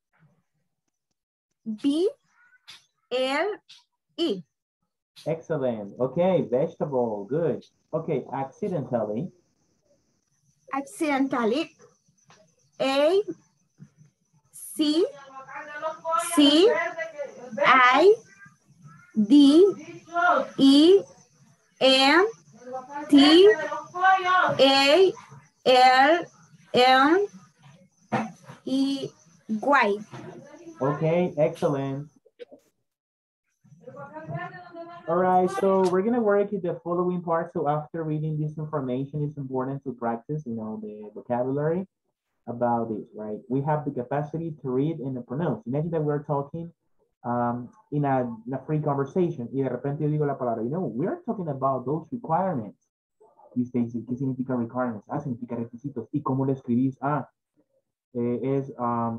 B, L, E. Excellent. Okay, vegetable. Good. Okay, accidentally. Accidentally. A, C, C, I, D, E, M, T, A, L, M, E, Y. Okay, excellent. All right, so we're gonna work with the following part. So after reading this information, it's important to practice, the vocabulary about this, right? We have the capacity to read and pronounce. Imagine that we're talking in a free conversation y de repente yo digo la palabra, we're talking about those requirements. Y usted dice, ¿qué significa requirements? Significa requisitos. ¿Y cómo lo escribís? Es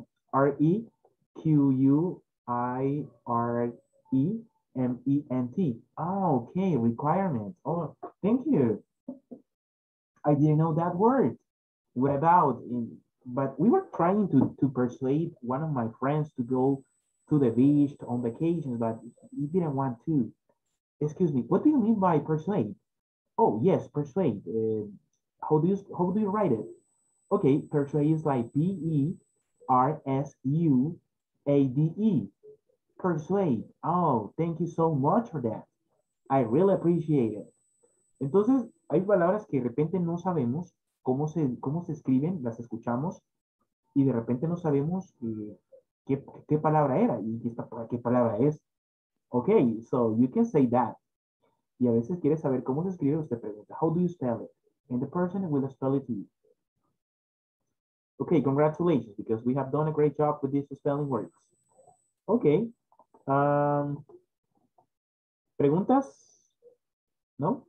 R-E-Q-U-I-R-E-M-E-N-T. Okay, requirements. Oh, thank you. I didn't know that word. What about, but we were trying to persuade one of my friends to go to the beach on vacations, but he didn't want to. Excuse me, what do you mean by persuade? Oh, yes, persuade. How do you write it? Okay, persuade is like P-E-R-S-U-A-D-E. Persuade. Oh, thank you so much for that. I really appreciate it. Entonces, hay palabras que de repente no sabemos cómo se escriben, las escuchamos y de repente no sabemos ¿qué palabra era? ¿Y qué palabra es? Ok, so you can say that. Y a veces quiere saber cómo se escribe, usted pregunta, how do you spell it? And the person will spell it to you. Okay, congratulations, because we have done a great job with these spelling words. Okay. ¿Preguntas? ¿No?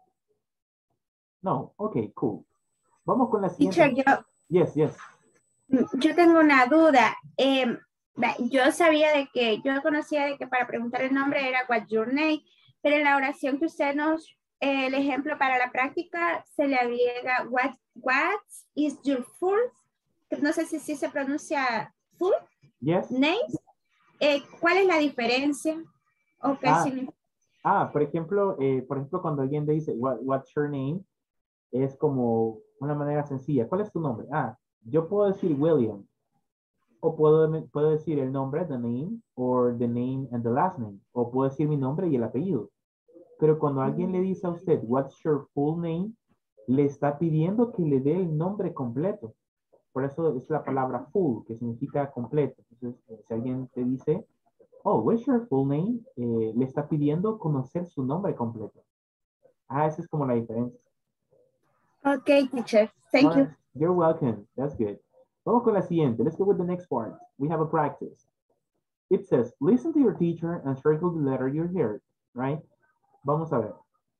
No, okay, cool. Vamos con la siguiente. Teacher, Yes. yo tengo una duda. Yo conocía de que para preguntar el nombre era what's your name, pero en la oración que usted el ejemplo para la práctica se le agrega what is your full, no sé si se pronuncia full name. ¿Cuál es la diferencia? ¿O qué significa? Por ejemplo, cuando alguien le dice what's your name, es como una manera sencilla. ¿Cuál es tu nombre? Yo puedo decir William. O puedo decir el nombre, the name, or the name and the last name. O puedo decir mi nombre y el apellido. Pero cuando alguien le dice a usted, what's your full name, le está pidiendo que le dé el nombre completo. Por eso es la palabra full, que significa completo. Entonces, si alguien te dice, oh, what's your full name, le está pidiendo conocer su nombre completo. Esa es como la diferencia. Okay, teacher. Thank you. You're welcome. That's good. Vamos con la siguiente. Let's go with the next part. We have a practice. It says, listen to your teacher and circle the letter you hear, right? Vamos a ver.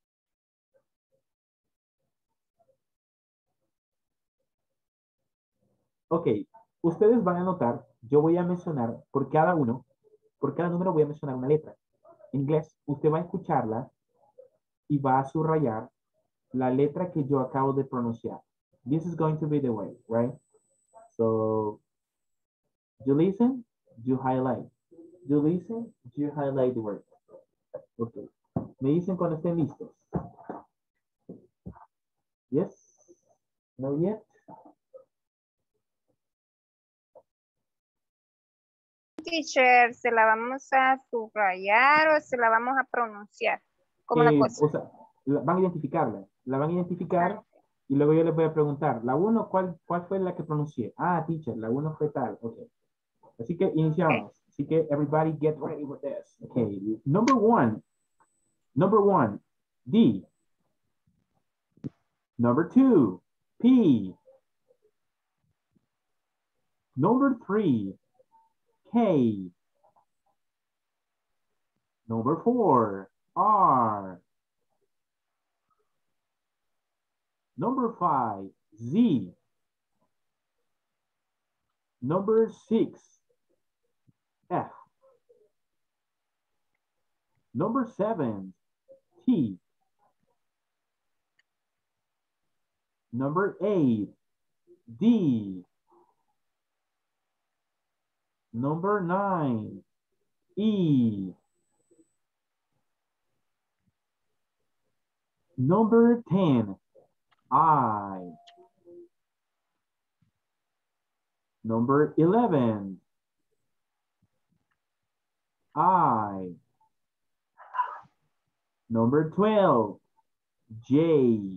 Ok, ustedes van a notar, yo voy a mencionar por cada número voy a mencionar una letra. En inglés, usted va a escucharla y va a subrayar la letra que yo acabo de pronunciar. This is going to be the way, right? So, you listen, you highlight. You listen, you highlight the word. Okay. Me dicen cuando estén listos. Yes? No yet? Teacher, ¿se la vamos a subrayar o se la vamos a pronunciar? ¿Cómo la cosa? O sea, van a identificarla. La van a identificar y luego yo les voy a preguntar, la 1, ¿cuál fue la que pronuncié? Teacher, la 1 fue tal. Okay. Así que iniciamos. Okay. Así que everybody get ready with this. Okay. Number one, D. Number 2, P. Number 3, K. Number 4, R. Number 5, Z. Number 6, F. Number 7, T. Number 8, D. Number 9, E. Number 10, I. Number 11, I. Number 12, J.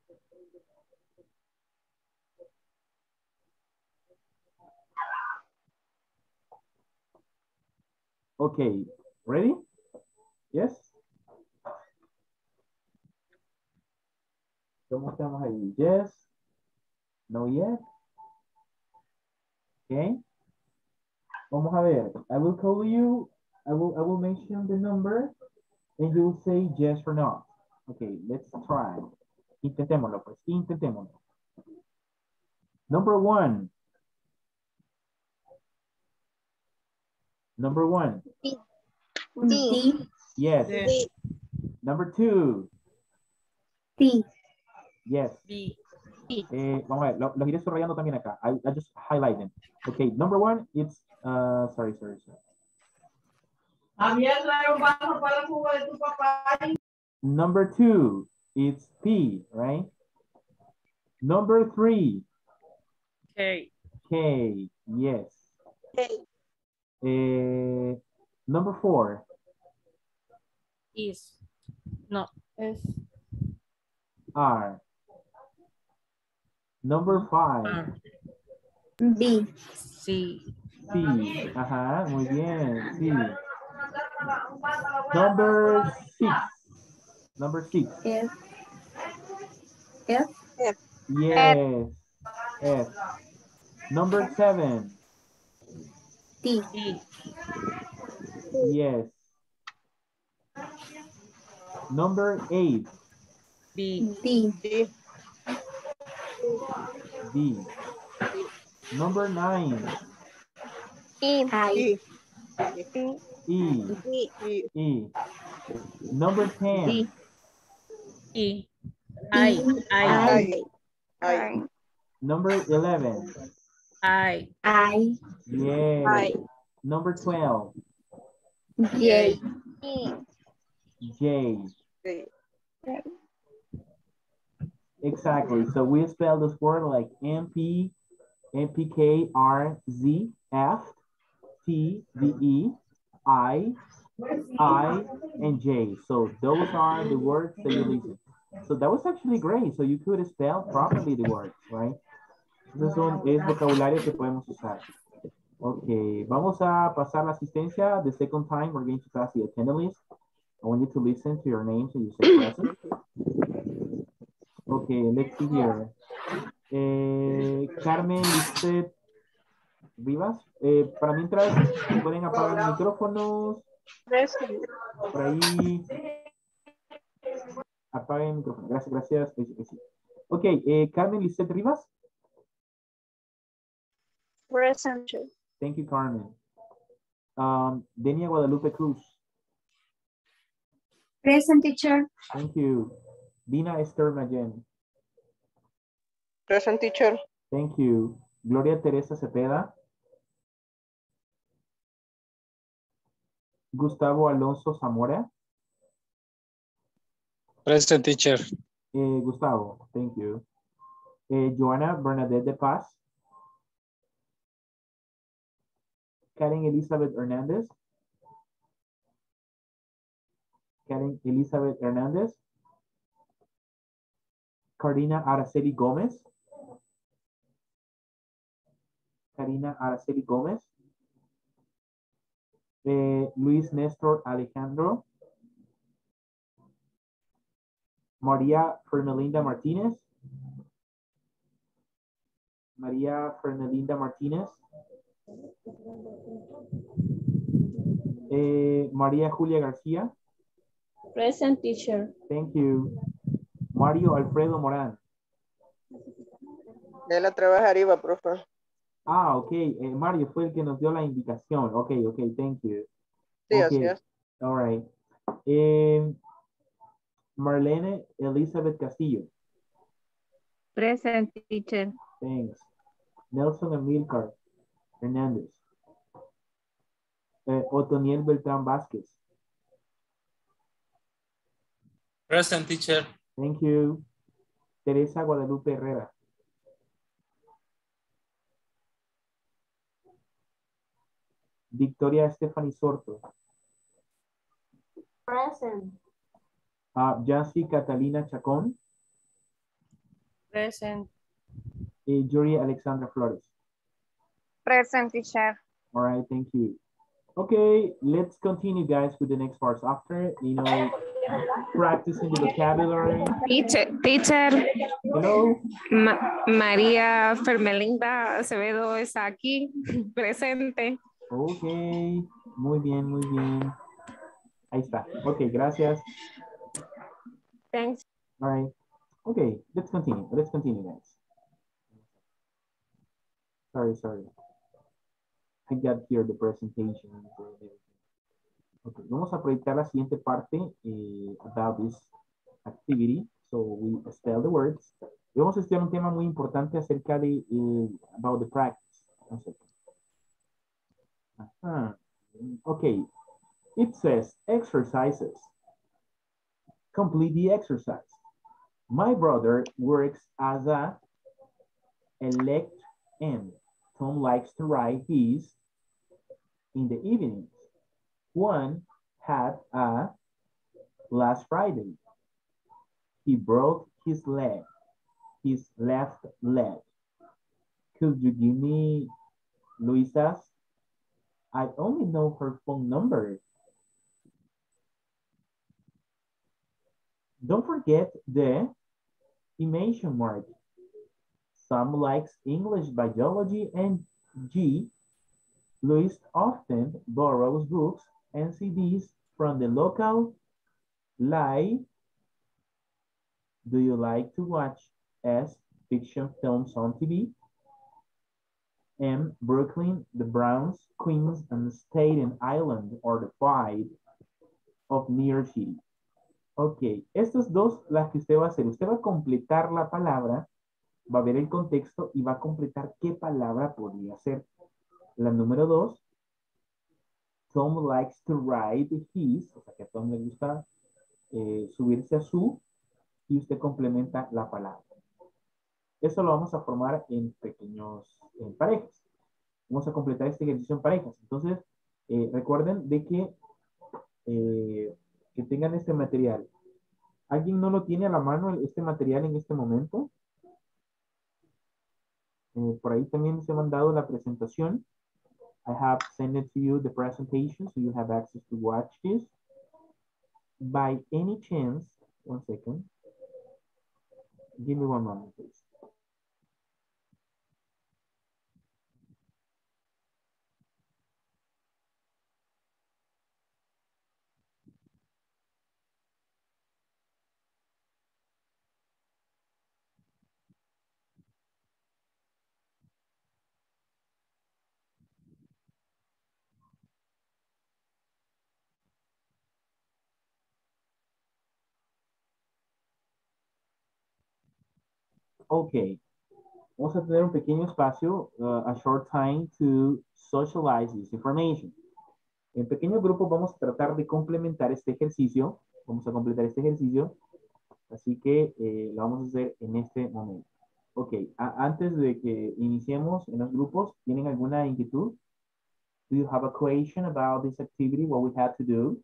Okay, ready? Yes? ¿Cómo estamos ahí? Yes? No yet? Okay. Vamos a ver. I will call you. I will mention the number and you will say yes or no. Okay, let's try. Intentémoslo, pues. Intentémoslo. Number 1. Number 1. D. Yes. D. Number 2. D. Yes. D. Vamos a ver, los iré subrayando también acá. I just highlight them. Okay, number 1, it's, sorry. Number 2, it's P, right? Number 3. K. K, yes. K. Number 4. Is. No. Es. R. Number 5. R. B. C. Sí, ajá, muy bien, sí. Number 6. Number 6. F. F. F. Yes. F. Number 7. T. E. Yes. Number 8. B. D. D. D. Number 9. E. I. E. E. E. E. Number 10. D. E. I. I. I. Number 11. I. I. Yes. I. Number 12. J. E. J. J. Exactly. So we spell this word like MP, MPK, F, T, D, E, I, and J. So those are the words that you listen. So that was actually great. So you could spell properly the words, right? Es vocabulario que podemos usar. Ok, vamos a pasar la asistencia. The second time we're going to pass the attendance list. I want you to listen to your names and you say present. Okay, let's see here. Carmen Lisset Vivas. Para mientras, pueden apagar micrófonos. Present. Por ahí. Apaguen el micrófono. Gracias, gracias. Ok, Carmen Lisset Rivas. Present. Thank you, Carmen. Denia Guadalupe Cruz. Present, teacher. Thank you. Dina Esther Mayen. Present, teacher. Thank you. Gloria Teresa Cepeda. Gustavo Alonso Zamora. Present, teacher. Gustavo, thank you. Joana Bernadette de Paz. Karen Elizabeth Hernandez. Karen Elizabeth Hernandez. Karina Araceli Gómez. Karina Araceli Gómez. Luis Néstor Alejandro. María Fermelinda Martínez. María Fermelinda Martínez. María Julia García. Present, teacher. Thank you. Mario Alfredo Morán. Él la trabaja arriba, profe. Ah, ok. Mario fue el que nos dio la indicación. Ok, ok, thank you. Sí, Okay. así es. All right. Marlene Elizabeth Castillo. Present, teacher. Thanks. Nelson Amilcar Hernández. Otoniel Beltrán Vázquez. Present, teacher. Thank you. Teresa Guadalupe Herrera. Victoria Stephanie Sorto. Present. Yancy Catalina Chacón. Present. Yuri Alexandra Flores. Present, teacher. All right, thank you. Okay, let's continue, guys, with the next parts. After, practicing the vocabulary. Teacher. Hello. María Fermelinda Acevedo está aquí, presente. Ok, muy bien, muy bien. Ahí está. Ok, gracias. Thanks. All right. Okay, let's continue. Let's continue, guys. Sorry. I got here the presentation. Okay, vamos a proyectar la siguiente parte about this activity. So we spell the words. Y vamos a estudiar un tema muy importante acerca de about the practice. Okay, it says exercises. Complete the exercise. My brother works as a elect and Tom likes to ride his in the evenings. Juan had a last Friday. He broke his left leg. Could you give me Luisa's I only know her phone number. Don't forget the imation mark. Sam likes English biology and G. Louis often borrows books and CDs from the local library. Do you like to watch S fiction films on TV? M Brooklyn, the Browns, Queens, and Staten Island or the five of New York City. Ok, estas dos las que usted va a hacer. Usted va a completar la palabra, va a ver el contexto y va a completar qué palabra podría ser. La número 2, Tom likes to ride his, o sea que a Tom le gusta subirse a su, y usted complementa la palabra. Eso lo vamos a formar en en parejas. Vamos a completar este ejercicio en parejas. Entonces, recuerden de que tengan este material. ¿Alguien no lo tiene a la mano, este material en este momento? Por ahí también se ha mandado la presentación. I have sent it to you, the presentation, so you have access to watch this. By any chance, one second. Give me one moment, please. Okay. Vamos a tener un pequeño espacio, a short time to socialize this information. En pequeños grupos vamos a tratar de complementar este ejercicio. Vamos a completar este ejercicio. Así que lo vamos a hacer en este momento. Ok, antes de que iniciemos en los grupos, ¿tienen alguna inquietud? Do you have a question about this activity, what we have to do?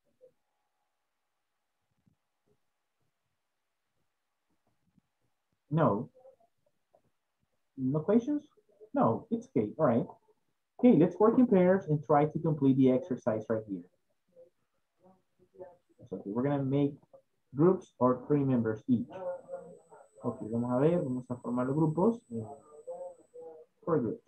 No. No questions? No, it's okay, all right. Okay, let's work in pairs and try to complete the exercise right here. So we're gonna make groups or 3 members each. Ok, vamos a ver, vamos a formar los grupos. 4 groups.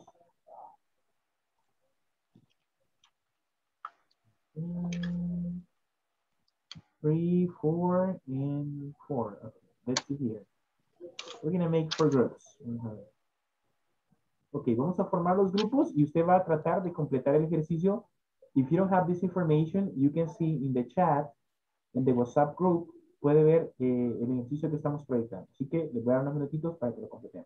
3, 4, and 4. Okay, let's see here. We're gonna make 4 groups. Ok, vamos a formar los grupos y usted va a tratar de completar el ejercicio. If you don't have this information, you can see in the chat, in the WhatsApp group, puede ver el ejercicio que estamos proyectando. Así que les voy a dar unos minutitos para que lo completemos.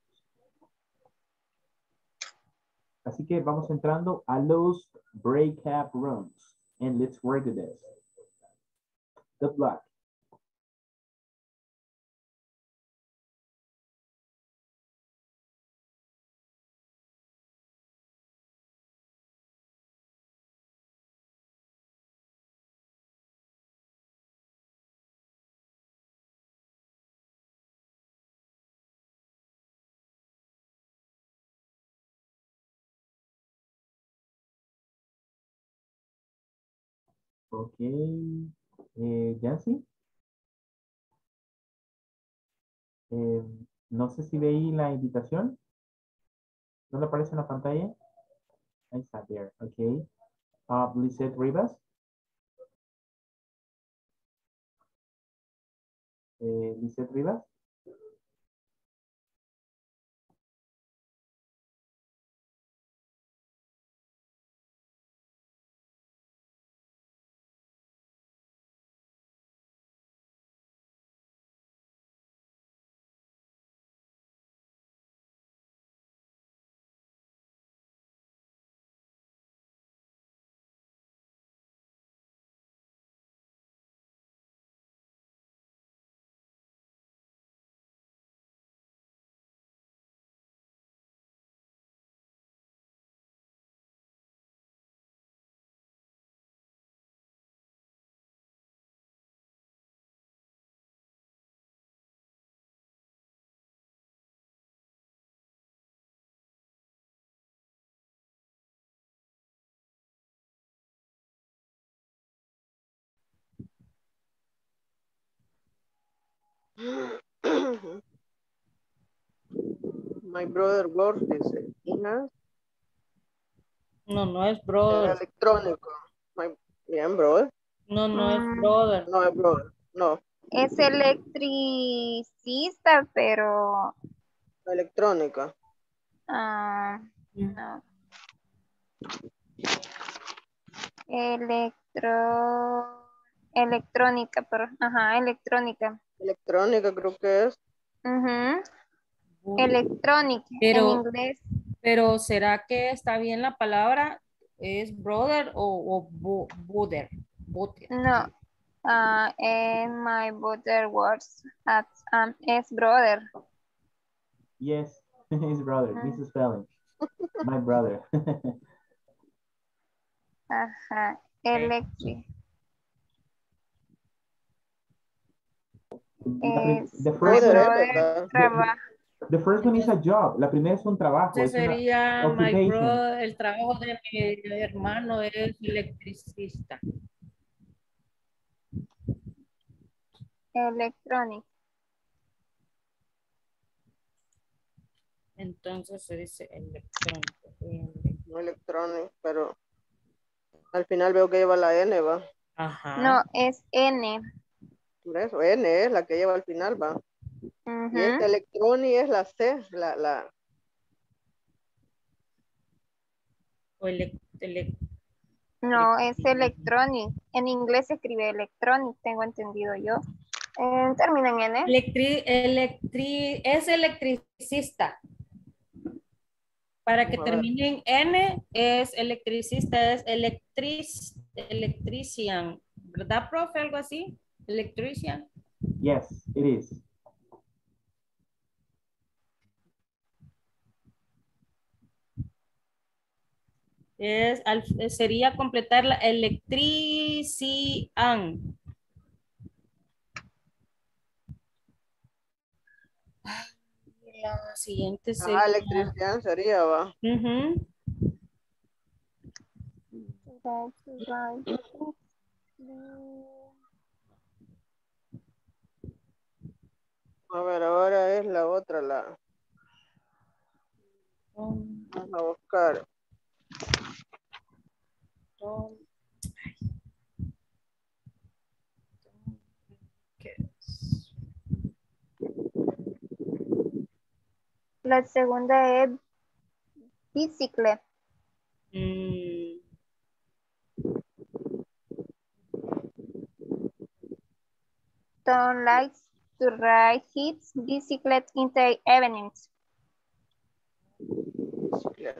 Así que vamos entrando a los breakout rooms. And let's work with this. Good luck. Ok. Jancy. No sé si veí la invitación. ¿No le aparece en la pantalla? Ahí está, there. Ok. Lizette Rivas. Lizette Rivas. My brother works, dice. Ina, No, no es es brother. electrónico. Bien, brother. No, no es brother. No es brother. No, Es electricista, pero electrónica. no. Electrónica, pero electrónica. Electrónica creo que es. Electrónica en Pero, inglés. pero ¿será que está bien la palabra? ¿Es brother o brother? No. And my brother works at es brother. Yes, his brother, Mrs. Spelling. My brother. Ajá. Electric. The My first brother trabaja. The first one is a job. La primera es un trabajo. Ese Es una sería my occupation. brother, el trabajo de mi hermano es electricista. Electronic. Entonces se dice electrónico. No electrónico, pero al final veo que lleva la N, va. Ajá. No, es N. Por eso, N es la que lleva al final, va. Y esta electrónica es la C, la. O No, es electronic. En inglés se escribe electronic, tengo entendido yo. Termina en N. Es electricista. Para que termine en N es electricista, es electrician. ¿Verdad, profe? Algo así. Electrician. Yes, it is. Sería completar la electrician. La siguiente sería... electrician sería, va. A ver, ahora es la otra, vamos a buscar. La segunda es bicicleta. Don't like to ride his bicycle in the evenings. Bicicleta.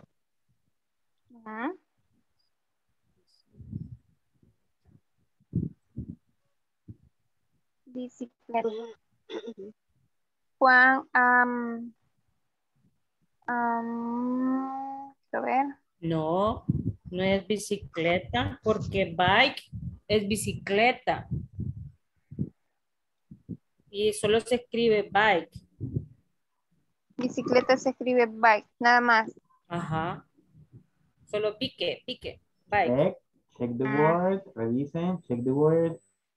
Bicicleta. Juan, quiero ver. No, no es bicicleta, porque bike es bicicleta. Y solo se escribe bike. Bicicleta se escribe bike, nada más. Ajá. Solo pique, bike. Check the word, revisen, check the word.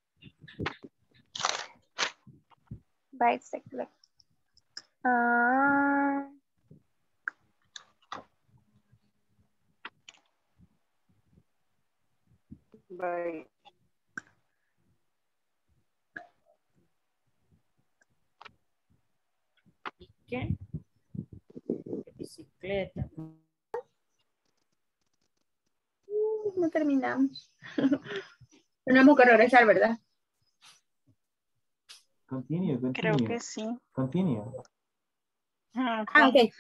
Bicycle. Bye. ¿Qué? Bicicleta. No terminamos. Tenemos que regresar, ¿verdad? Continue. Creo que sí. Continue. Ok.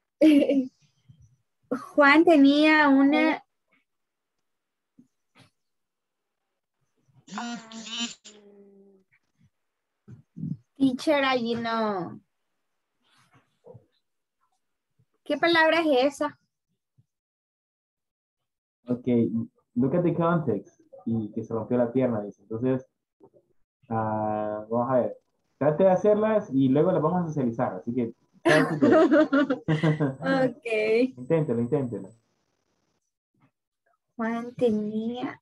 Juan tenía una... Teacher, allí no. ¿Qué palabra es esa? Ok, look at the context. Y que se rompió la pierna, dice. Entonces, vamos a ver. Trate de hacerlas y luego las vamos a socializar. Así que, ok. Inténtelo. Juan tenía...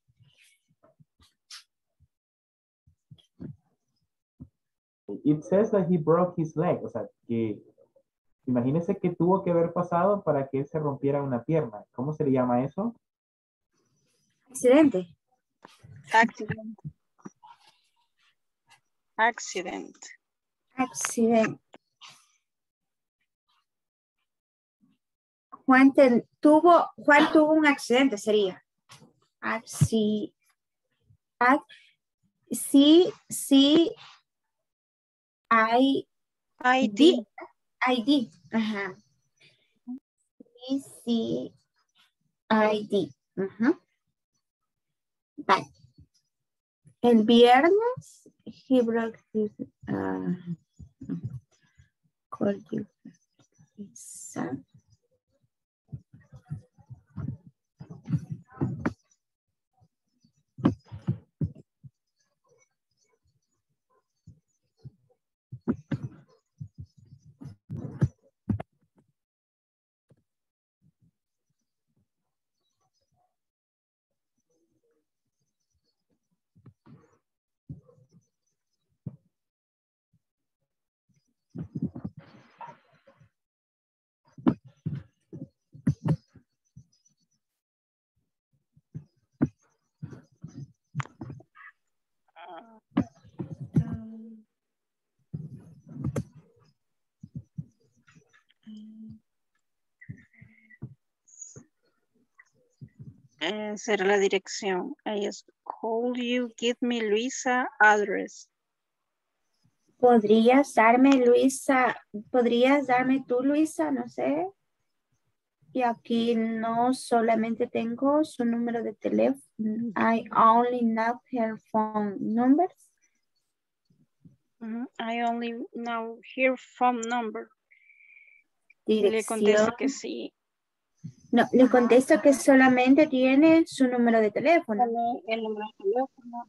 It says that he broke his leg. O sea, que imagínese que tuvo que haber pasado para que él se rompiera una pierna. ¿Cómo se le llama eso? Accidente. Accident. Accident. Accidente. Juan tuvo un accidente, sería. Sí, ID. Ajá. ID. Ajá. Vale. El viernes, he broke his, called you. Será la dirección. I just call you, give me Luisa address. ¿Podrías darme tú, Luisa? No sé. Y aquí no solamente tengo su número de teléfono. I only know her phone numbers. I only know her phone number. Dirección. Le contesto que sí. No, le contesto que solamente tiene su número de teléfono. El número de teléfono.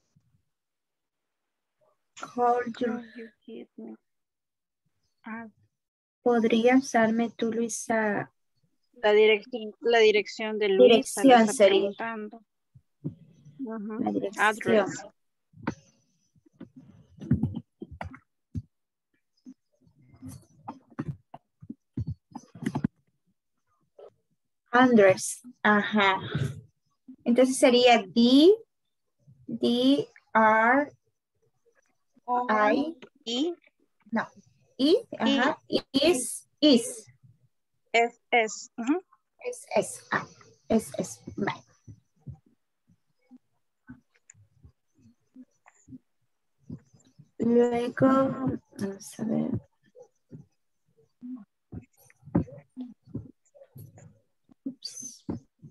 ¿Podrías darme tú, Luisa? La dirección de Luisa. Dirección sería. La dirección. Address. Ajá. Entonces sería D-R-I. No. I. Ajá. Is. Es. Es. Vale. Luego, vamos a ver. Ups.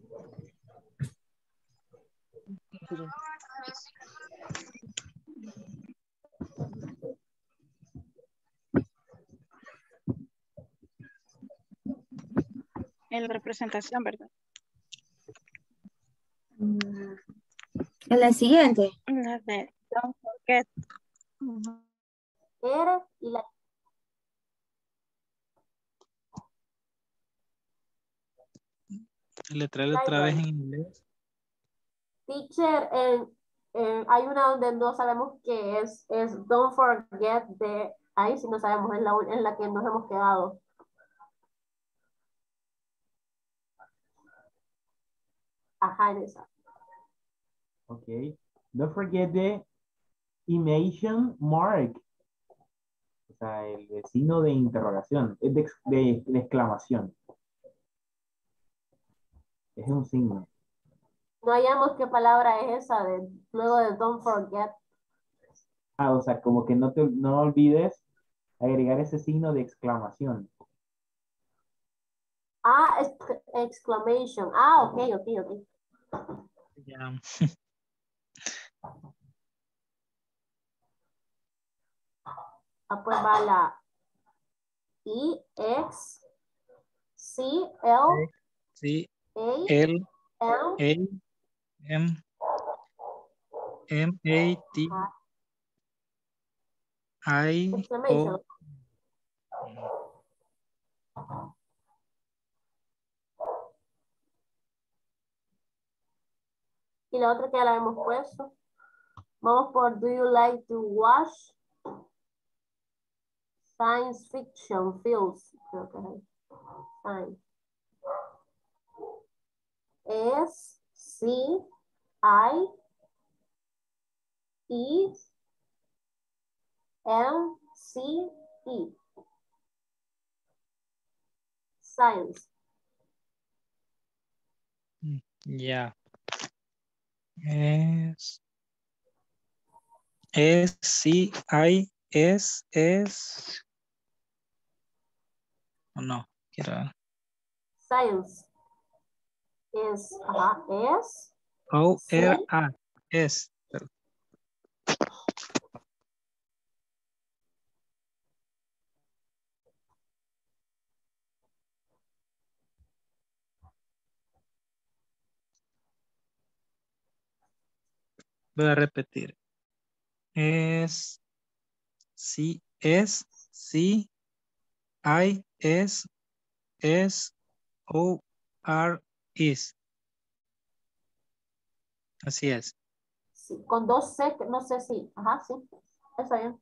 En la representación, ¿verdad? En la siguiente. La de don't forget. Y la... Letrarle otra vez en inglés. Teacher, hay una donde no sabemos qué es don't forget de ahí, si no sabemos, es en la que nos hemos quedado. Ajá, en esa. Ok. Don't forget the exclamation mark. O sea, el signo de interrogación, es de exclamación. Es un signo. No hallamos qué palabra es esa luego de don't forget. Ah, o sea, como que no olvides agregar ese signo de exclamación. Ah, exclamation. Ah, ok. Ya. Ah, pues va la exclamation. Y la otra que ya la hemos puesto. Vamos por do you like to wash? Science fiction films. Creo que es science. S-C-I-E-N-C-E. Science. Ya. S-C-I-S-S. No, quiero. Science. Es, ajá, es. O-R-A-S. Voy a repetir. Es C S C I S S O R is. Así es. Sí, con dos C, no sé si. Ajá, sí. Está bien.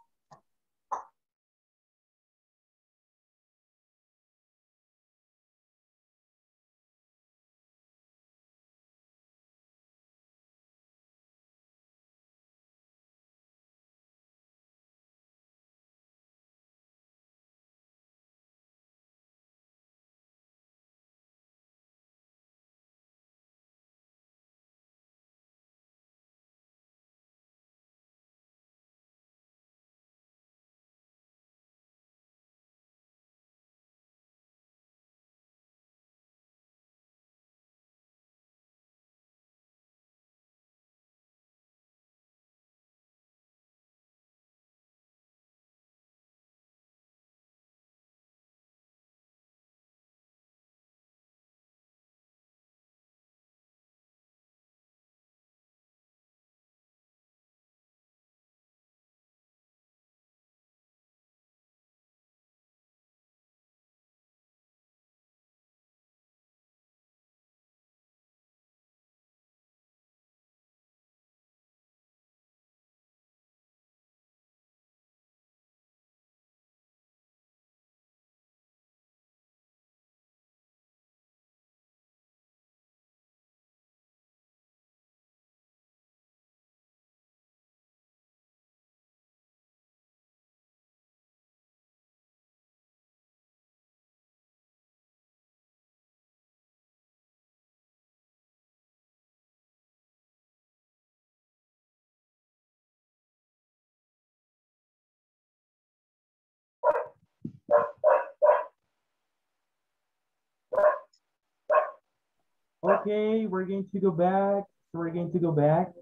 Okay, we're going to go back. We're going to go back.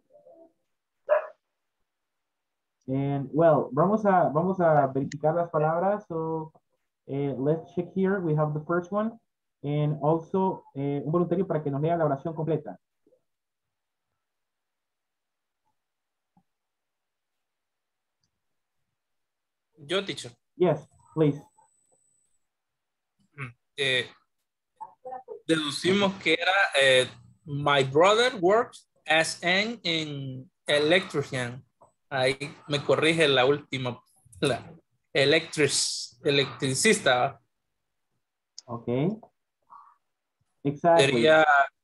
And well, vamos a verificar las palabras. So let's check here. We have the first one. And also un voluntario para que nos lea la oración completa. Yo, teacher. Yes, please. Deducimos que era my brother works as an electrician. Ahí me corrige la última, la electricista. Ok. Exactly. Sería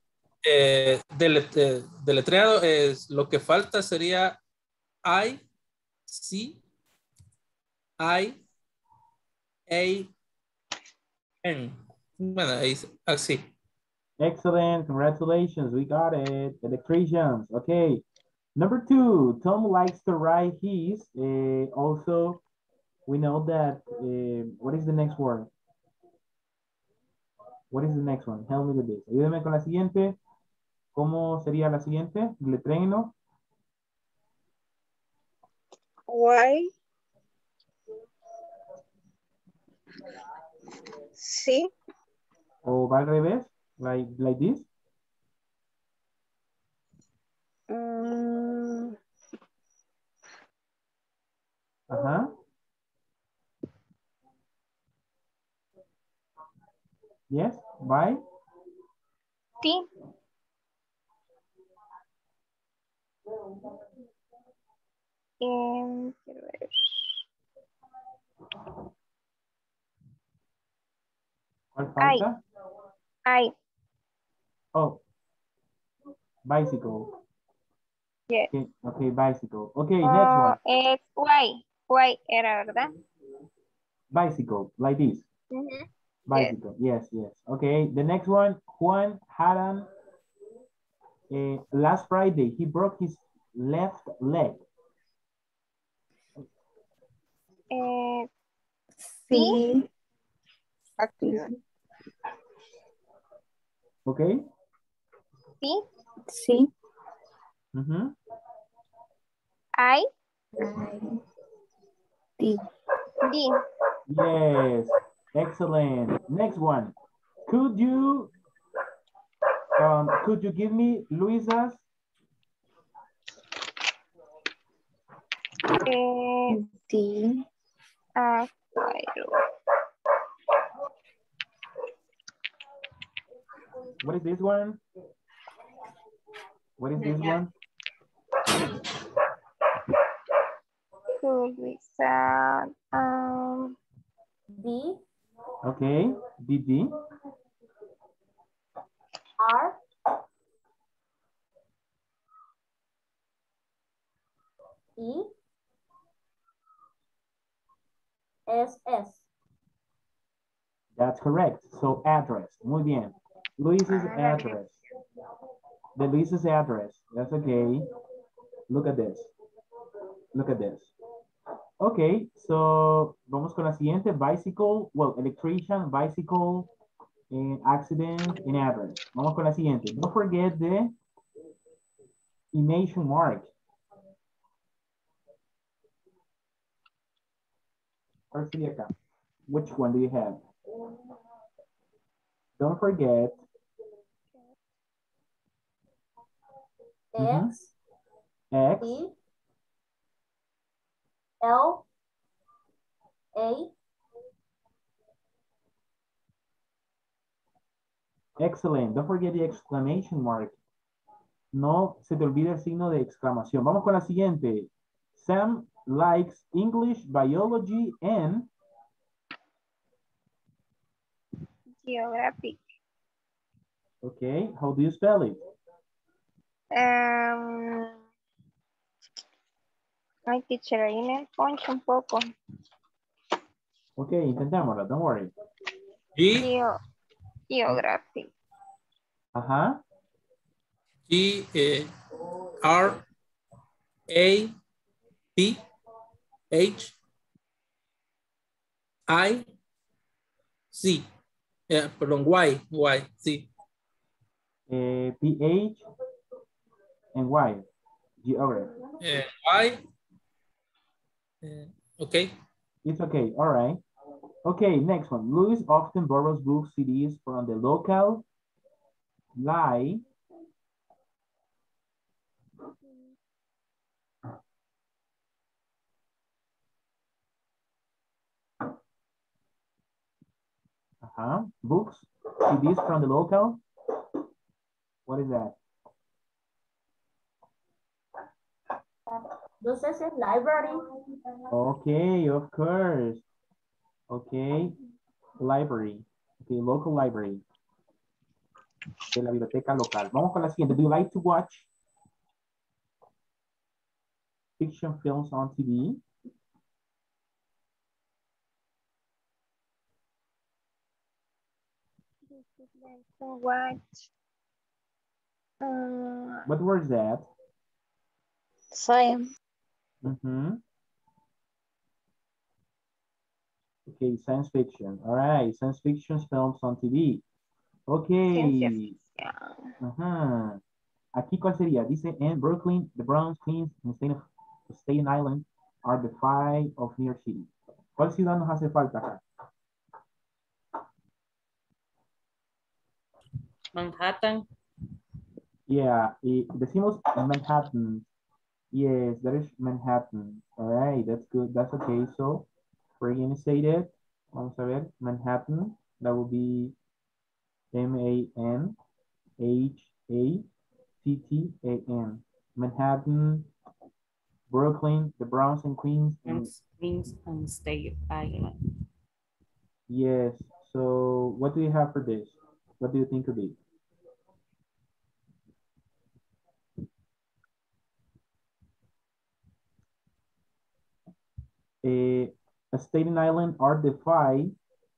deletreado, es lo que falta sería I, C, I, A, N. Bueno, ahí, así. Excellent. Congratulations. We got it. Electricians. Okay. Number 2, Tom likes to ride his. Also, we know that, what is the next word? What is the next one? Help me with this. Ayúdeme con la siguiente. ¿Cómo sería la siguiente? Letrénelo. Why? Sí. ¿O va al revés? Like this? Ajá. Yes, bye. Sí. Quiero ver. ¿Cuál falta? I. Oh, bicycle. Yes. Okay, okay, bicycle. Okay, next one. Es Y. Y era, ¿verdad? Bicycle, like this. Mhm. Bicycle, yes, yes. Okay, the next one, Juan Haran. Last Friday, he broke his left leg. Sí. Okay. Sí. Sí. Mhm. I. D. D. Yes, excellent. Next one. Could you give me Luisa's? D. What is this one? What is this one? Luisa. D. Okay, DD. R. E. S. S. That's correct. So address. Muy bien. Luis's address. The Luis's address. That's okay. Look at this. Look at this. Okay, so vamos con la siguiente. Bicycle, well, electrician, bicycle, accident, and address. Vamos con la siguiente. Don't forget the image mark. ¿Cuál sería acá? Which one do you have? Don't forget. X. X. E. L. A. Excellent. Don't forget the exclamation mark. No se te olvide el signo de exclamación. Vamos con la siguiente. Sam likes English, biology, and Geographic. okay, how do you spell it? Ay, teacher, ahí me poncho un poco. Okay, intentémoslo, don't worry. Geographic. Ajá. G R A P H I C. Perdón, Y, sí. PH and Y. Geography. Y. Okay. It's okay, all right. Okay, next one. Louis often borrows books, CDs from the local library. Books, CDs from the local. What is that? This is a library. Okay, of course. Okay, library. Okay, local library. De la biblioteca local. Vamos con la siguiente. Do you like to watch fiction films on TV? What? What word is that? Science. Okay, science fiction. All right, science fiction films on TV. Okay. Aquí, ¿cuál sería? Dice, en Brooklyn, the Bronx, Queens, and Staten Island are the 5 of New York City. ¿Cuál ciudad nos hace falta acá? Manhattan. Yeah, decimos Manhattan. Yes, that is Manhattan. All right, that's good. That's okay. So we're going to say that. Vamos a ver, Manhattan. That will be M-A-N-H-A-T-T-A-N. Manhattan, Brooklyn, the Bronx and Queens. Queens and Staten Island. Yes, So what do you have for this? What do you think of it? A state and island are defined.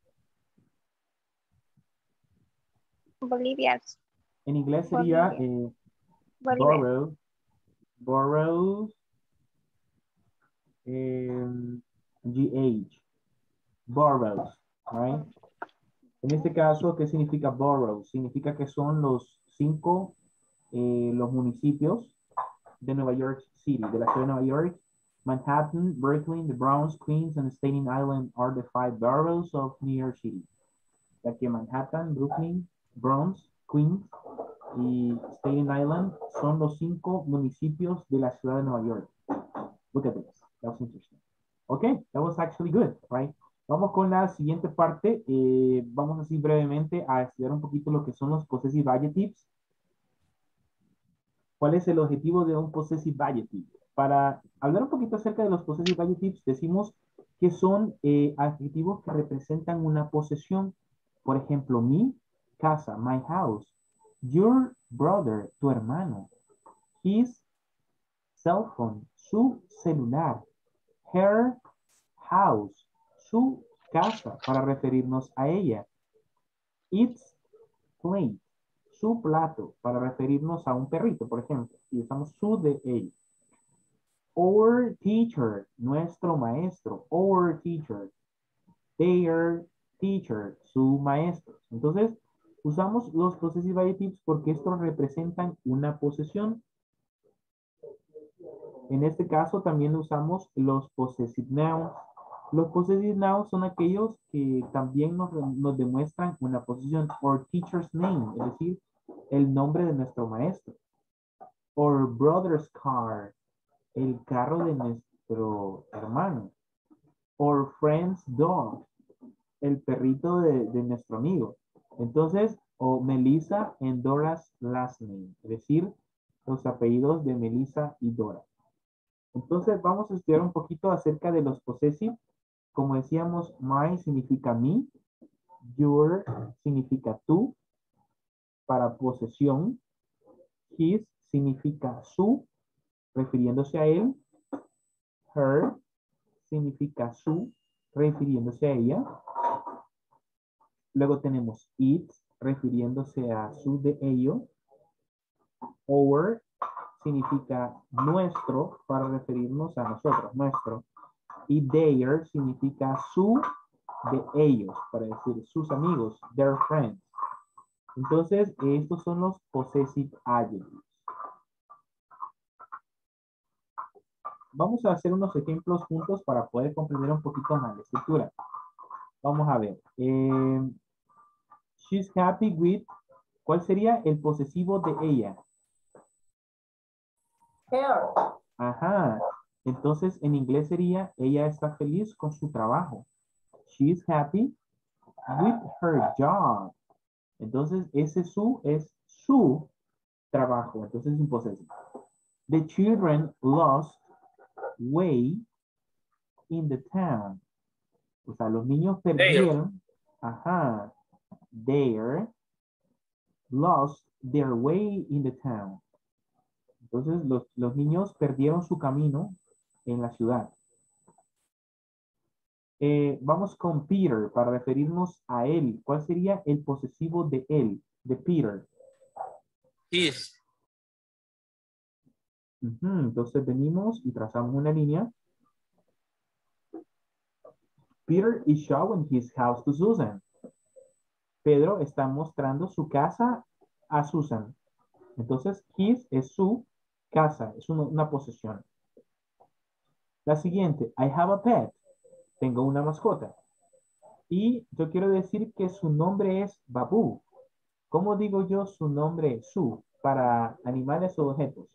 Bolivia. En inglés sería Bolivia. boroughs, GH, boroughs, right? En este caso, ¿qué significa borough? Significa que son los 5, los municipios de Nueva York City, de la ciudad de Nueva York. Manhattan, Brooklyn, the Bronx, Queens, and Staten Island are the 5 boroughs of New York City. Ya que Manhattan, Brooklyn, Bronx, Queens y Staten Island son los 5 municipios de la ciudad de Nueva York. Look at this. That was interesting. Okay, that was actually good, right? Vamos con la siguiente parte. Vamos así brevemente a estudiar un poquito lo que son los possessive adjectives. ¿Cuál es el objetivo de un possessive adjective? Para hablar un poquito acerca de los possessive adjectives, decimos que son adjetivos que representan una posesión. Por ejemplo, mi casa, my house. Your brother, tu hermano. His cell phone, su celular. Her house, su casa, para referirnos a ella. Its plate, su plato, para referirnos a un perrito, por ejemplo. Y usamos su de él. Our teacher, nuestro maestro. Our teacher. Their teacher, su maestro. Entonces, usamos los possessive adjectives porque estos representan una posesión. En este caso también usamos los possessive nouns. Los possessive nouns son aquellos que también nos demuestran una posesión. Our teacher's name, es decir, el nombre de nuestro maestro. Our brother's car, el carro de nuestro hermano. Our friend's dog, el perrito de nuestro amigo. Entonces, o Melissa and Dora's last name, es decir, los apellidos de Melissa y Dora. Entonces, vamos a estudiar un poquito acerca de los possessive. Como decíamos, my significa mí, your significa tú, para posesión, his significa su, refiriéndose a él, her significa su, refiriéndose a ella. Luego tenemos it, refiriéndose a su de ello. Our significa nuestro, para referirnos a nosotros, nuestro. Y their significa su de ellos, para decir sus amigos, their friends. Entonces, estos son los possessive adjectives. Vamos a hacer unos ejemplos juntos para poder comprender un poquito más la estructura. Vamos a ver. She's happy with, ¿cuál sería el posesivo de ella? Her. Ajá. Entonces, en inglés sería, ella está feliz con su trabajo. She's happy with her job. Entonces, ese su es su trabajo. Entonces, es un posesivo. The children lost way in the town. O sea, los niños perdieron. Ajá. They lost their way in the town. Entonces, los niños perdieron su camino en la ciudad. Vamos con Peter para referirnos a él. ¿Cuál sería el posesivo de él, de Peter? His. Entonces venimos y trazamos una línea. Peter is showing his house to Susan. Pedro está mostrando su casa a Susan. Entonces, his es su casa, es una posesión. La siguiente, I have a pet. Tengo una mascota. Y yo quiero decir que su nombre es Babu. ¿Cómo digo yo su nombre, su, para animales o objetos?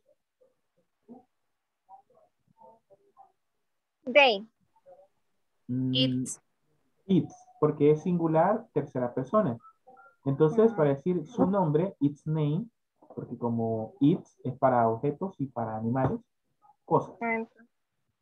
They. It's, porque es singular, tercera persona. Entonces, para decir su nombre, its name, porque como it's es para objetos y para animales, cosas.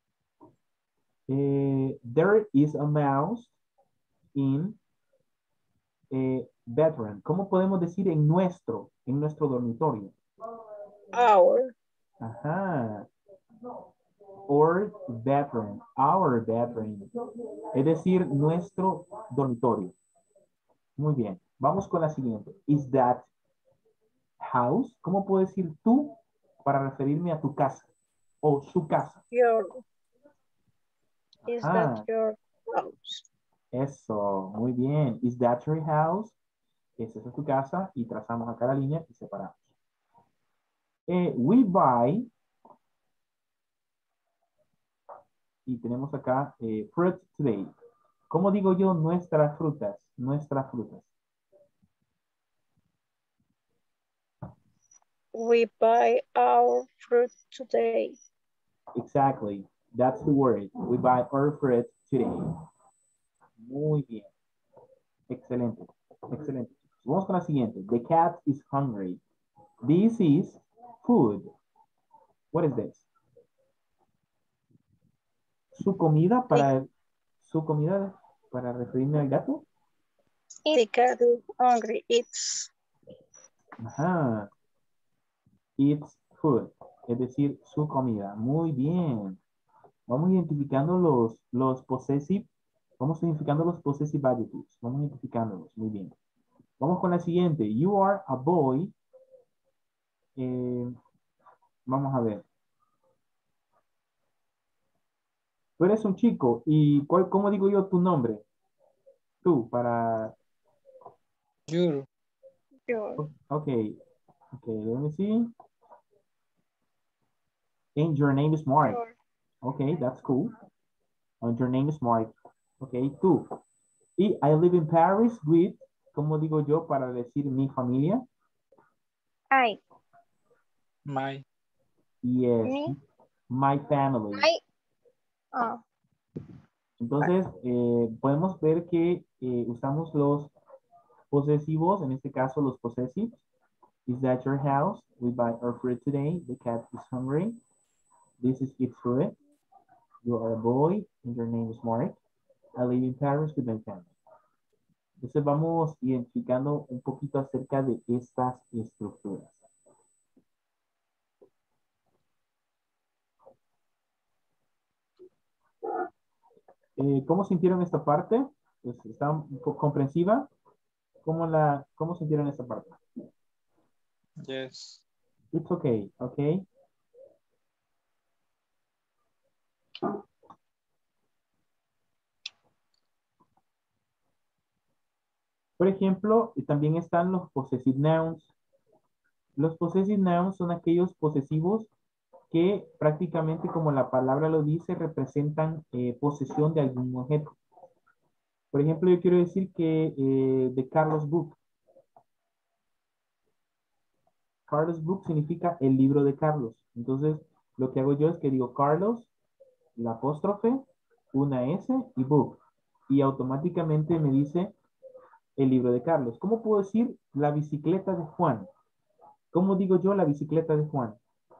There is a mouse in bedroom. ¿Cómo podemos decir en nuestro dormitorio? Our. Ajá. Or bedroom. Our bedroom. Es decir, nuestro dormitorio. Muy bien. Vamos con la siguiente. Is that house? ¿Cómo puedo decir tú para referirme a tu casa? O su casa. Your. Is that Ah, your house? eso. Muy bien. Is that your house? Esa es tu casa. Y trazamos acá la línea y separamos. We buy. Y tenemos acá fruit today. ¿Cómo digo yo nuestras frutas? Nuestras frutas. We buy our fruit today. Exactly. That's the word. We buy our fruit today. Muy bien. Excelente. Excelente. Vamos con la siguiente. The cat is hungry. This is food. What is this? Su comida para referirme al gato. The cat is hungry. It's. Ajá. It's food. Es decir, su comida. Muy bien. Vamos identificando los possessive. Vamos identificando los possessive adjectives. Vamos identificándolos. Muy bien. Vamos con la siguiente. You are a boy. Vamos a ver. Tú eres un chico. ¿Y cómo digo yo tu nombre? Tú, para... Your. Okay. Okay, let me see. And your name is Mark. Okay, that's cool. And your name is Mark. Okay, tú. Y I live in Paris with, ¿cómo digo yo para decir mi familia? I. My. Yes, Me. my family. I. Oh. Entonces, podemos ver que usamos los posesivos, en este caso los possessives. Is that your house? We buy our fruit today. The cat is hungry. This is its fruit. You are a boy and your name is Mark. I live in Paris with my family. Entonces vamos identificando un poquito acerca de estas estructuras. ¿Cómo sintieron esta parte? Pues, ¿está un poco comprensiva? ¿Cómo sintieron esta parte? Yes. It's okay, okay. Por ejemplo, también están los possessive nouns. Los possessive nouns son aquellos posesivos que prácticamente, como la palabra lo dice, representan posesión de algún objeto. Por ejemplo, yo quiero decir que de Carlos Book. Carlos Book significa el libro de Carlos. Entonces, lo que hago yo es que digo Carlos, la apóstrofe, una S y Book. Y automáticamente me dice el libro de Carlos. ¿Cómo puedo decir la bicicleta de Juan? ¿Cómo digo yo la bicicleta de Juan?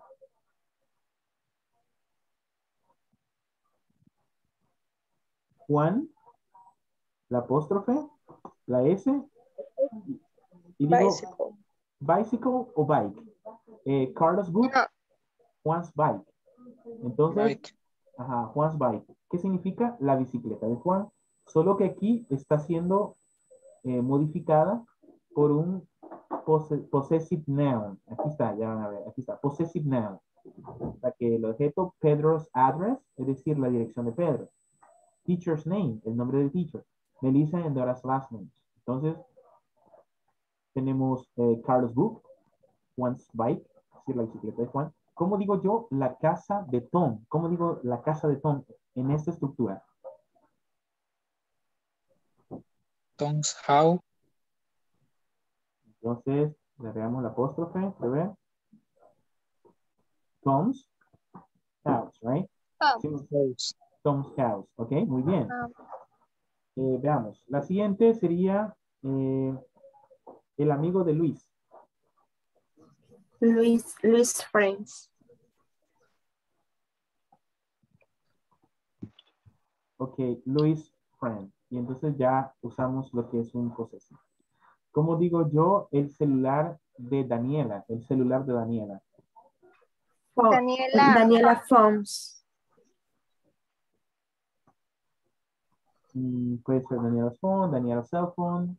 Juan, la apóstrofe, la S, y digo Bicycle. bicycle o bike. Carlos Book, Juan's bike. Entonces, Bike. ajá, Juan's bike. ¿Qué significa? La bicicleta de Juan. Solo que aquí está siendo modificada por un possessive noun. Aquí está, ya van a ver, aquí está, possessive noun. O sea que el objeto Pedro's address, es decir, la dirección de Pedro. Teacher's name, el nombre del teacher. Melissa and Dora's last names. Entonces, tenemos Carlos Book, Juan's bike, es decir, la bicicleta de Juan. ¿Cómo digo yo la casa de Tom? ¿Cómo digo la casa de Tom en esta estructura? Tom's house. Entonces, le agregamos la apóstrofe, ¿ve? Tom's house, right? Tom's house, ok, muy bien. Veamos, la siguiente sería el amigo de Luis. Luis friends. Ok, Luis friend. Y entonces ya usamos lo que es un posesivo. ¿Cómo digo yo el celular de Daniela? El celular de Daniela. Daniela. Daniela Phones. Puede ser Daniela phone, Daniela cell phone.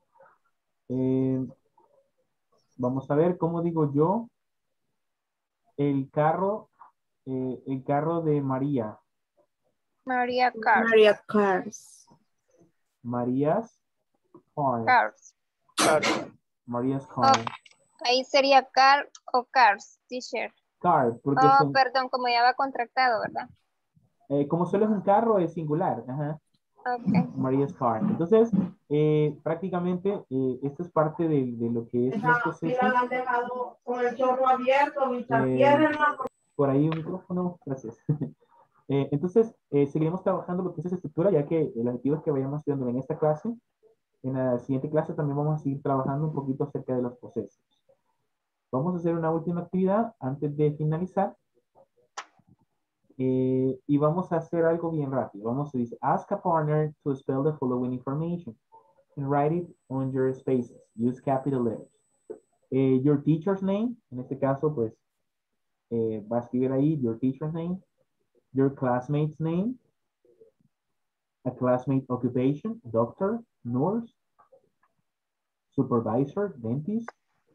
Vamos a ver, ¿cómo digo yo? El carro de María. María Cars. Maria Cars. Marías car. Cars. Marías car. Ahí sería car o cars, teacher. Car, porque perdón, como ya va contractado, ¿verdad? Como solo es un carro, es singular. Ajá. Okay. María's car. Entonces, prácticamente, esto es parte de lo que es los procesos. La han dejado con el chorro abierto, por ahí un micrófono, gracias. Entonces, seguiremos trabajando lo que es esa estructura, ya que el objetivo es que vayamos viendo en esta clase. En la siguiente clase también vamos a seguir trabajando un poquito acerca de los procesos. Vamos a hacer una última actividad antes de finalizar. Y vamos a hacer algo bien rápido. Vamos a decir, ask a partner to spell the following information and write it on your spaces. Use capital letters. Your teacher's name, en este caso, pues, va a escribir ahí your teacher's name, your classmate's name, a classmate occupation, doctor, nurse, supervisor, dentist,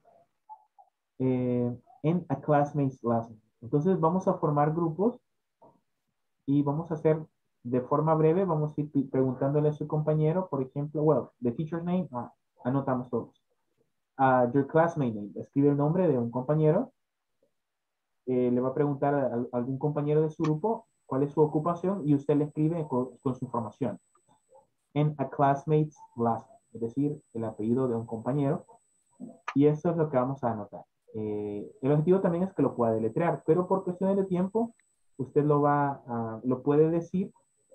and a classmate's last name. Entonces vamos a formar grupos y vamos a hacer de forma breve, vamos a ir preguntándole a su compañero, por ejemplo, well, the teacher's name, anotamos todos. Your classmate name, escribe el nombre de un compañero, le va a preguntar a algún compañero de su grupo cuál es su ocupación y usted le escribe con su información. And a classmate's last name, es decir, el apellido de un compañero, y eso es lo que vamos a anotar. El objetivo también es que lo pueda deletrear, pero por cuestiones de tiempo, usted lo puede decir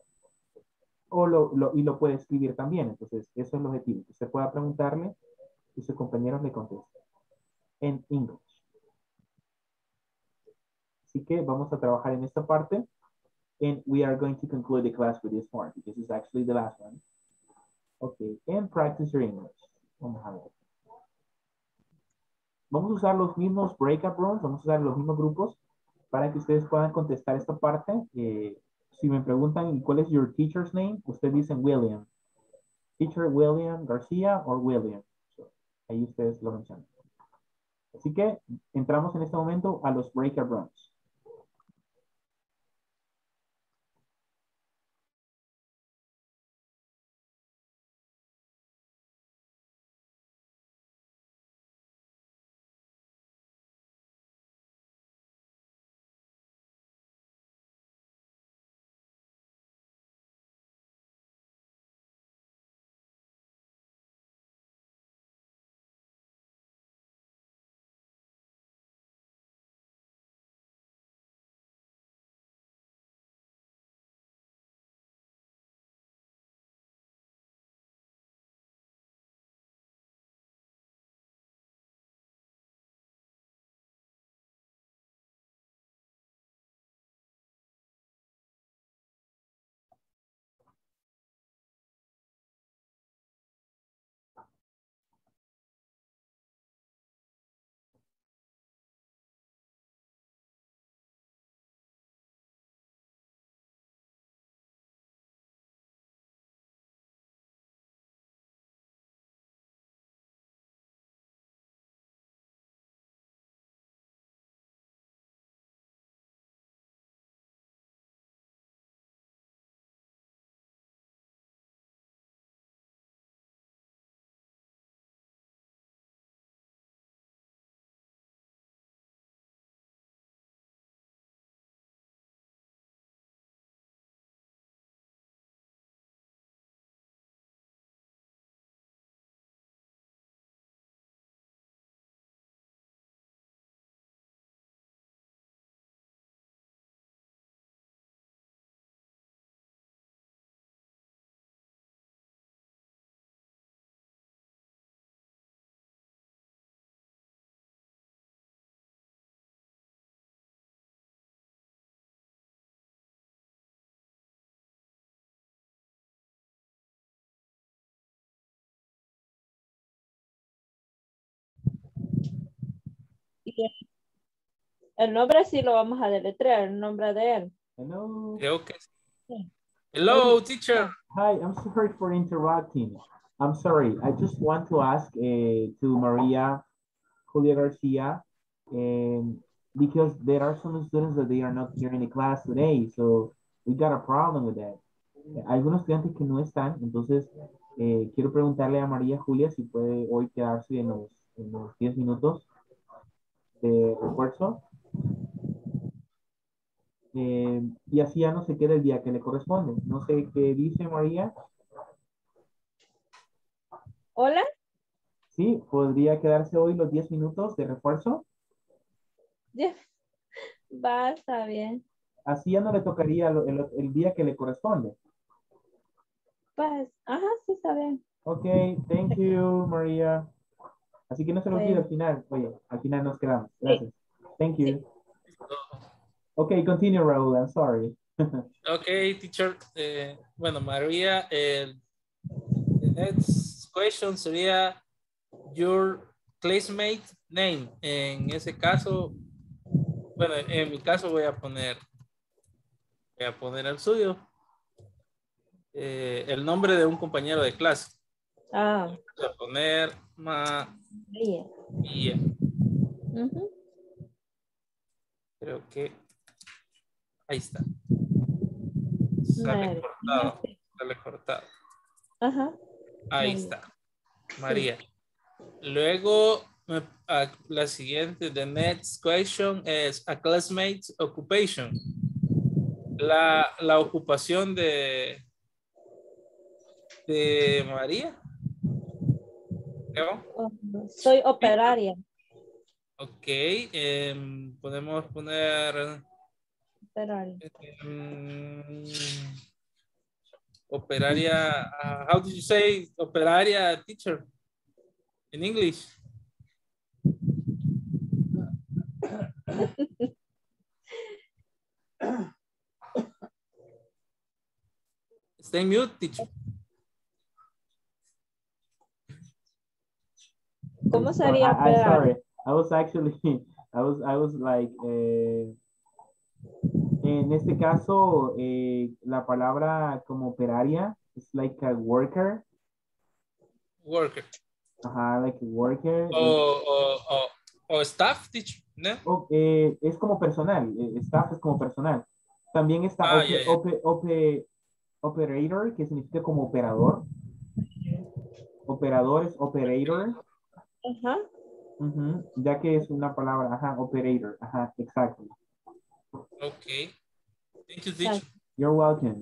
y lo puede escribir también. Entonces, eso es el objetivo, que usted pueda preguntarle y sus compañeros le contesten en English. Así que vamos a trabajar en esta parte. And we are going to conclude the class with this part, because it's actually the last one. Okay, and practice your English. Vamos a ver. Vamos a usar los mismos breakout rooms, vamos a usar los mismos grupos para que ustedes puedan contestar esta parte. Si me preguntan cuál es your teacher's name, ustedes dicen William. Teacher William García o William. So, ahí ustedes lo mencionan. Así que entramos en este momento a los breakout rooms. El nombre sí lo vamos a deletrear, el nombre de él. Hello. Creo que sí. Hello, teacher. Hi, I'm sorry for interrupting. I'm sorry. I just want to ask to Maria Julia Garcia, because there are some students that they are not here in the class today, so we got a problem with that. Algunos estudiantes que no están, entonces quiero preguntarle a María Julia si puede hoy quedarse en los 10 minutos de refuerzo. Y así ya no se queda el día que le corresponde. No sé qué dice María. Hola. Sí, podría quedarse hoy los 10 minutos de refuerzo. Va, está bien. Así ya no le tocaría el día que le corresponde. Pues, ajá, sí, está bien. Ok, thank you, María. Así que no se lo olvide Bueno. al final. Oye, al final nos quedamos. Gracias. Thank you. Sí. Okay, continue, Raúl. I'm sorry. Okay, teacher. Bueno, María, the next question sería your classmate name. En ese caso, bueno, en mi caso voy a poner el suyo. El nombre de un compañero de clase. Ah. Voy a poner María. Creo que ahí está. Sale cortado. Sale cortado. Ajá. Ahí está. María. Luego, la siguiente, the next question is a classmate's occupation. La ocupación de María. ¿No? Soy operaria. Ok. Podemos poner... Operaria. How did you say operaria, teacher? In English? Stay mute, teacher. ¿Cómo sería I'm sorry. I was actually, I was like, en este caso, la palabra como operaria es like a worker. Worker. Ajá, like a worker. O staff, teacher, ¿no? Es como personal, staff es como personal. También está operator, que significa como operador. Operador es operator. Ajá. Ya que es una palabra, ajá, operator, ajá, exacto. Okay. Thank you, teacher. You're welcome.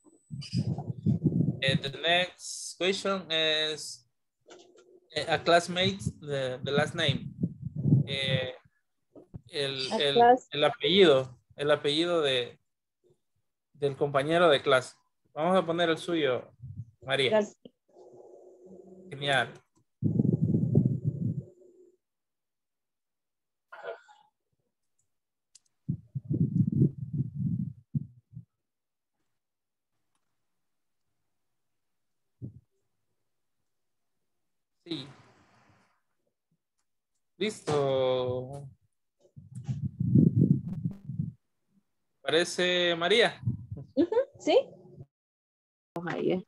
And the next question is a classmate, the last name. El apellido del compañero de clase. Vamos a poner el suyo, María. Gracias. Genial. Sí. Listo. ¿Parece María? Sí. Ahí.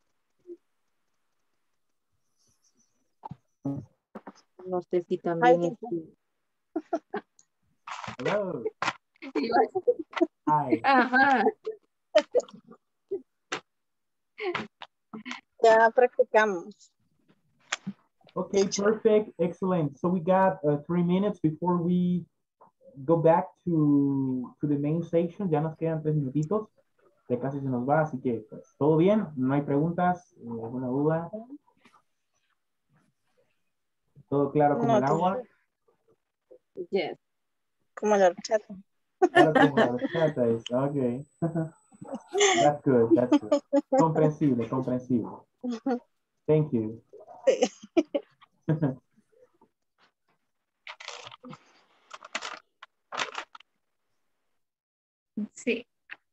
No sé si también Hello. Hi. Ajá. Ya practicamos. Okay, perfect, excellent. So we got 3 minutes before we go back to the main section. Ya nos quedan 3 minutitos. Ya casi se nos va, así que pues, todo bien. No hay preguntas, alguna duda. Todo claro como el agua. Yes. Como la horchata. Claro como la horchata es. Okay. That's good, that's good. Comprensible, comprensible. Thank you. Sí.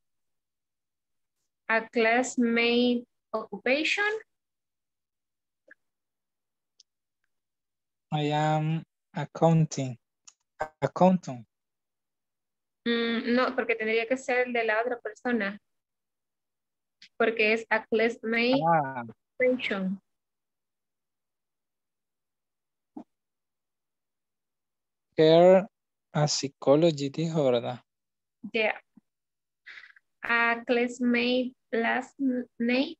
A classmate occupation. I am accounting. Accountant. No, porque tendría que ser el de la otra persona. Porque es a classmate occupation. Care a psychology, dijo, ¿verdad? Yeah. A classmate last name.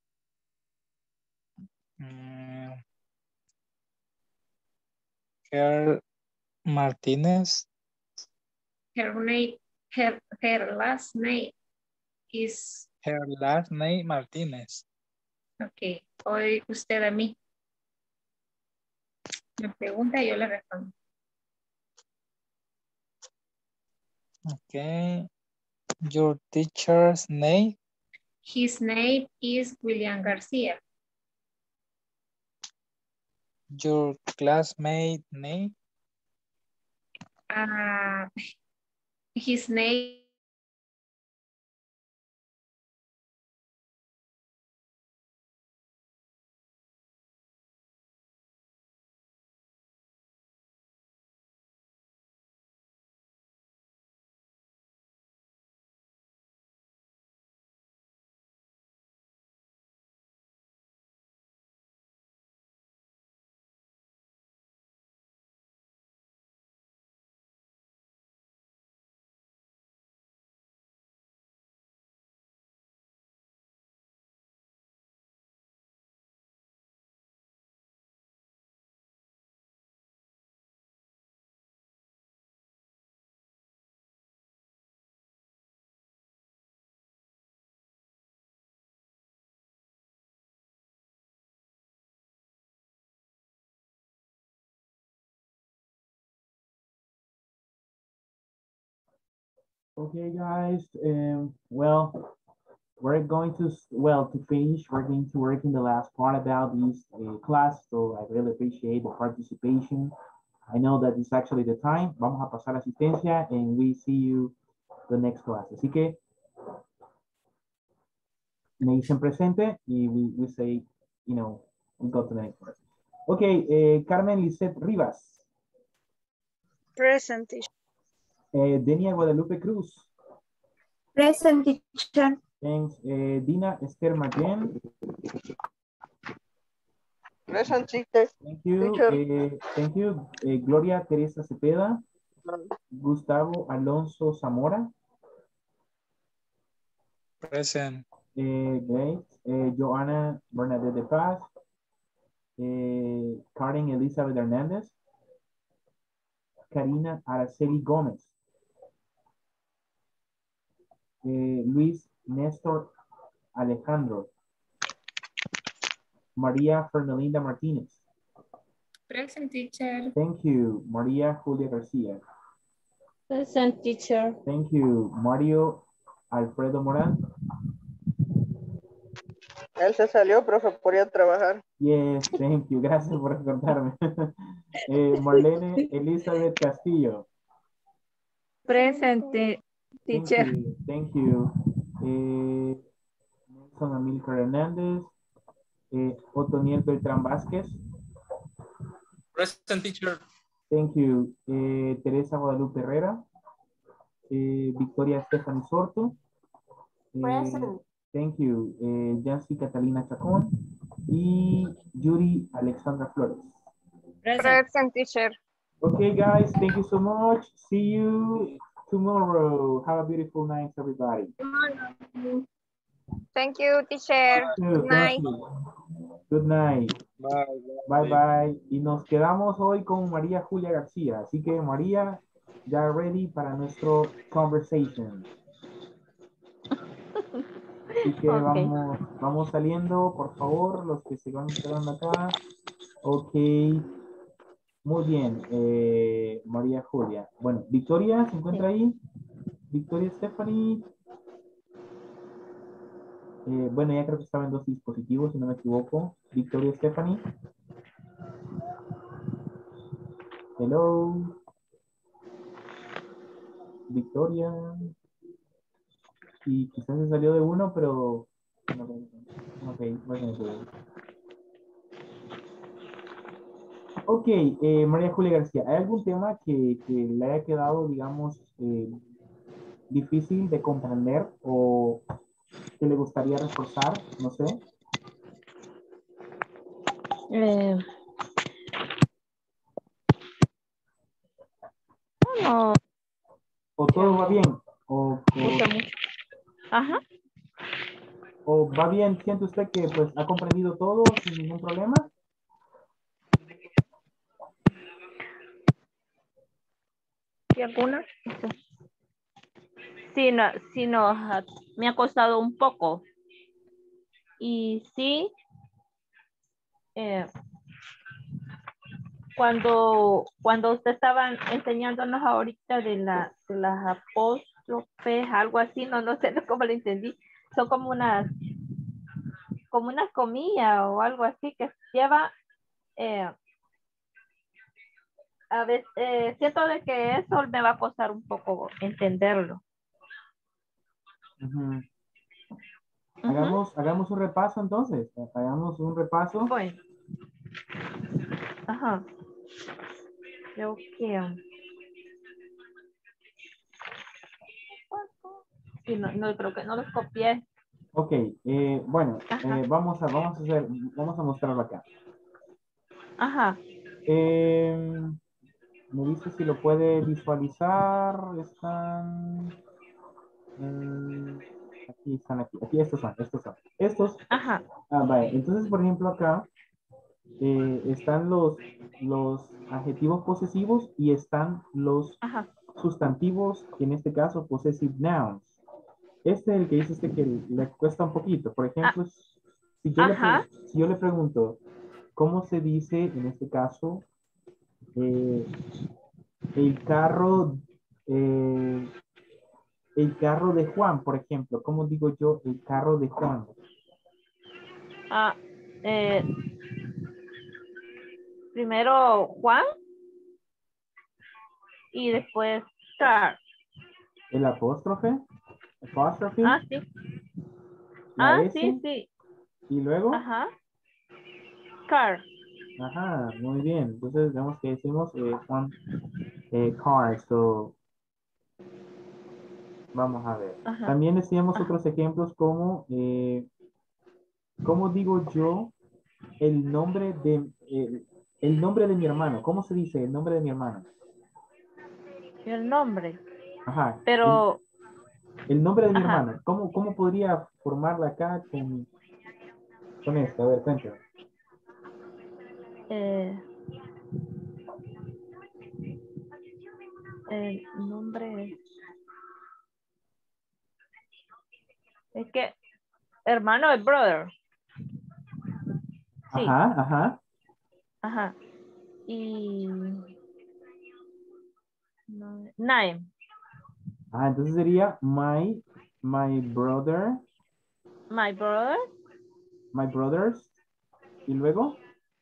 Care Martínez. Her last name is. Her last name Martínez. Ok. Hoy usted a mí. Me pregunta y yo le respondo. Okay. Your teacher's name? His name is William Garcia. Your classmate name? His name. Okay, guys. Well, we're going to, to finish, we're going to work in the last part about this class. So I really appreciate the participation. I know that it's actually the time. Vamos a pasar asistencia and we see you the next class. Así que me dicen presente y we say, we go to the next part. Okay, Carmen Lisette Rivas. Present, teacher. Denia Guadalupe Cruz. Present, teacher. Thanks. Dina Esther Maguen. Present, teacher. Thank you. Thank you. Gloria Teresa Cepeda. Gustavo Alonso Zamora. Present. Great. Joana Bernadette de Paz. Karen Elizabeth Hernandez. Karina Araceli Gómez. Luis Néstor Alejandro. María Fernanda Martínez. Present, teacher. Thank you. María Julia García. Present, teacher. Thank you. Mario Alfredo Morán. Él se salió, profe, por ir a trabajar. Yes, thank you. Gracias por recordarme. Marlene Elizabeth Castillo. Present, teacher. Thank you. Nelson Amilcar Hernández. Otoniel Beltrán Vázquez. Present, teacher. Thank you. Teresa Guadalupe Herrera. Victoria Stephanie Sorto. Present. Thank you. Yancy Catalina Chacón. Y Yuri Alexandra Flores. Present, teacher. Okay, guys, thank you so much. See you tomorrow. Have a beautiful night, everybody. Thank you, teacher. Good night. Good night. Bye. Bye, bye. Y nos quedamos hoy con María Julia García. Así que, María, ya ready para nuestro conversation. Así que vamos saliendo, por favor, los que se van quedando acá. Ok. Muy bien, María Julia. Bueno, Victoria, ¿se encuentra ahí? Victoria Stephanie. Bueno, ya creo que estaba en 2 dispositivos, si no me equivoco. Victoria Stephanie. Hello. Victoria. Y quizás se salió de uno, pero... Ok, bueno, Ok, María Julia García, ¿hay algún tema que le haya quedado, digamos, difícil de comprender o que le gustaría reforzar? No sé. No, ¿O todo va bien? gusta mucho. Ajá. ¿O va bien? ¿Siente usted que pues ha comprendido todo sin ningún problema? ¿Y alguna? Sí, no, sí, no, me ha costado un poco. Y sí, eh, cuando usted estaba enseñándonos ahorita de las apóstrofes, algo así, no sé cómo lo entendí. Son como unas comillas o algo así que lleva, a veces, siento de que eso me va a costar un poco entenderlo. Uh-huh. Hagamos un repaso entonces. Hagamos un repaso. Bueno. Ajá. Creo que... Sí, no, creo que no los copié. Ok, bueno, vamos a mostrarlo acá. Ajá. Me dice si lo puede visualizar. Aquí estos son. Ajá. Vale, entonces, por ejemplo, acá están los adjetivos posesivos y están los sustantivos, en este caso, possessive nouns. Este es el que dice usted que le cuesta un poquito. Por ejemplo, si yo le pregunto, ¿cómo se dice en este caso el carro de Juan, por ejemplo? ¿Cómo digo yo el carro de Juan? Primero Juan y después car. ¿El apóstrofe? ¿Apóstrofe? Sí. La S, sí. ¿Y luego? Car. Ajá, muy bien. Entonces, vemos que decimos Juan car. So, vamos a ver. También decíamos otros ejemplos como, ¿cómo digo yo el nombre de mi hermano? ¿Cómo se dice el nombre de mi hermano? El nombre. Ajá. Pero... El nombre de mi hermano. ¿Cómo podría formarla acá con esto? A ver, cuéntame. El nombre es que hermano es brother. Sí. Ajá. Y name. Entonces sería my brother. My brother. My brothers. ¿Y luego?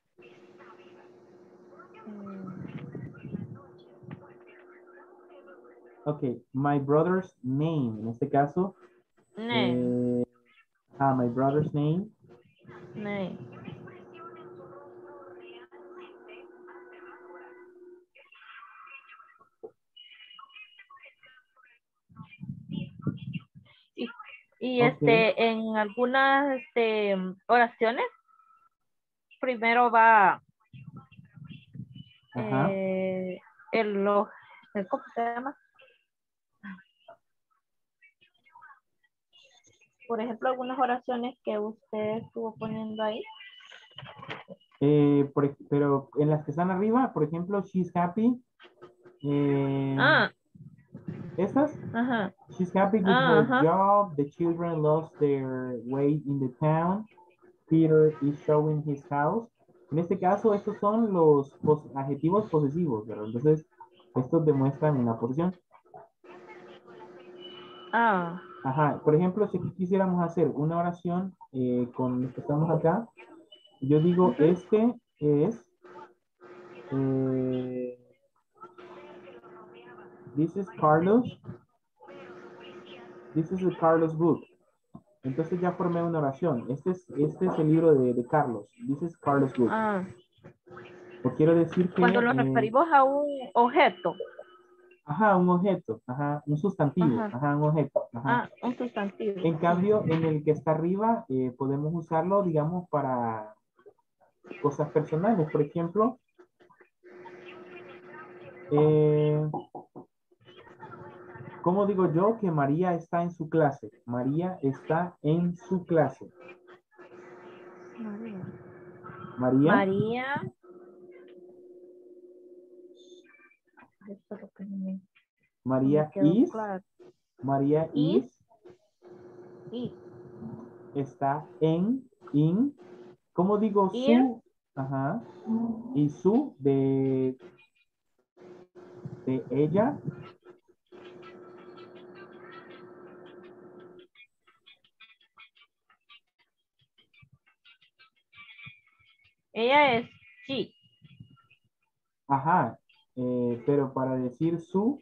Ok, my brother's name. En este caso. Name. My brother's name. Name. Y en algunas oraciones, primero va ¿cómo se llama? Por ejemplo, algunas oraciones que usted estuvo poniendo ahí. Pero en las que están arriba, por ejemplo, she's happy. ¿Estas? She's happy with her job. The children lost their way in the town. Peter is showing his house. En este caso, estos son los adjetivos posesivos, ¿verdad? Entonces, estos demuestran una posición. Ajá. Por ejemplo, si aquí quisiéramos hacer una oración con los que estamos acá, yo digo, este es... this is Carlos. This is the Carlos book. Entonces ya formé una oración. Este es el libro de Carlos. This is Carlos book. O quiero decir que... Cuando nos referimos a un objeto. Ajá, un objeto, ajá, un sustantivo, ajá, un objeto. Ajá. Ah, un sustantivo. En cambio, en el que está arriba, podemos usarlo, digamos, para cosas personales. Por ejemplo, ¿cómo digo yo que María está en su clase? María está en su clase. María. María. Esto es lo que María is. Claro. María is. Está en, in. ¿Cómo digo su? Ajá. Y su de ella. Ella es she. Ajá. Pero para decir su.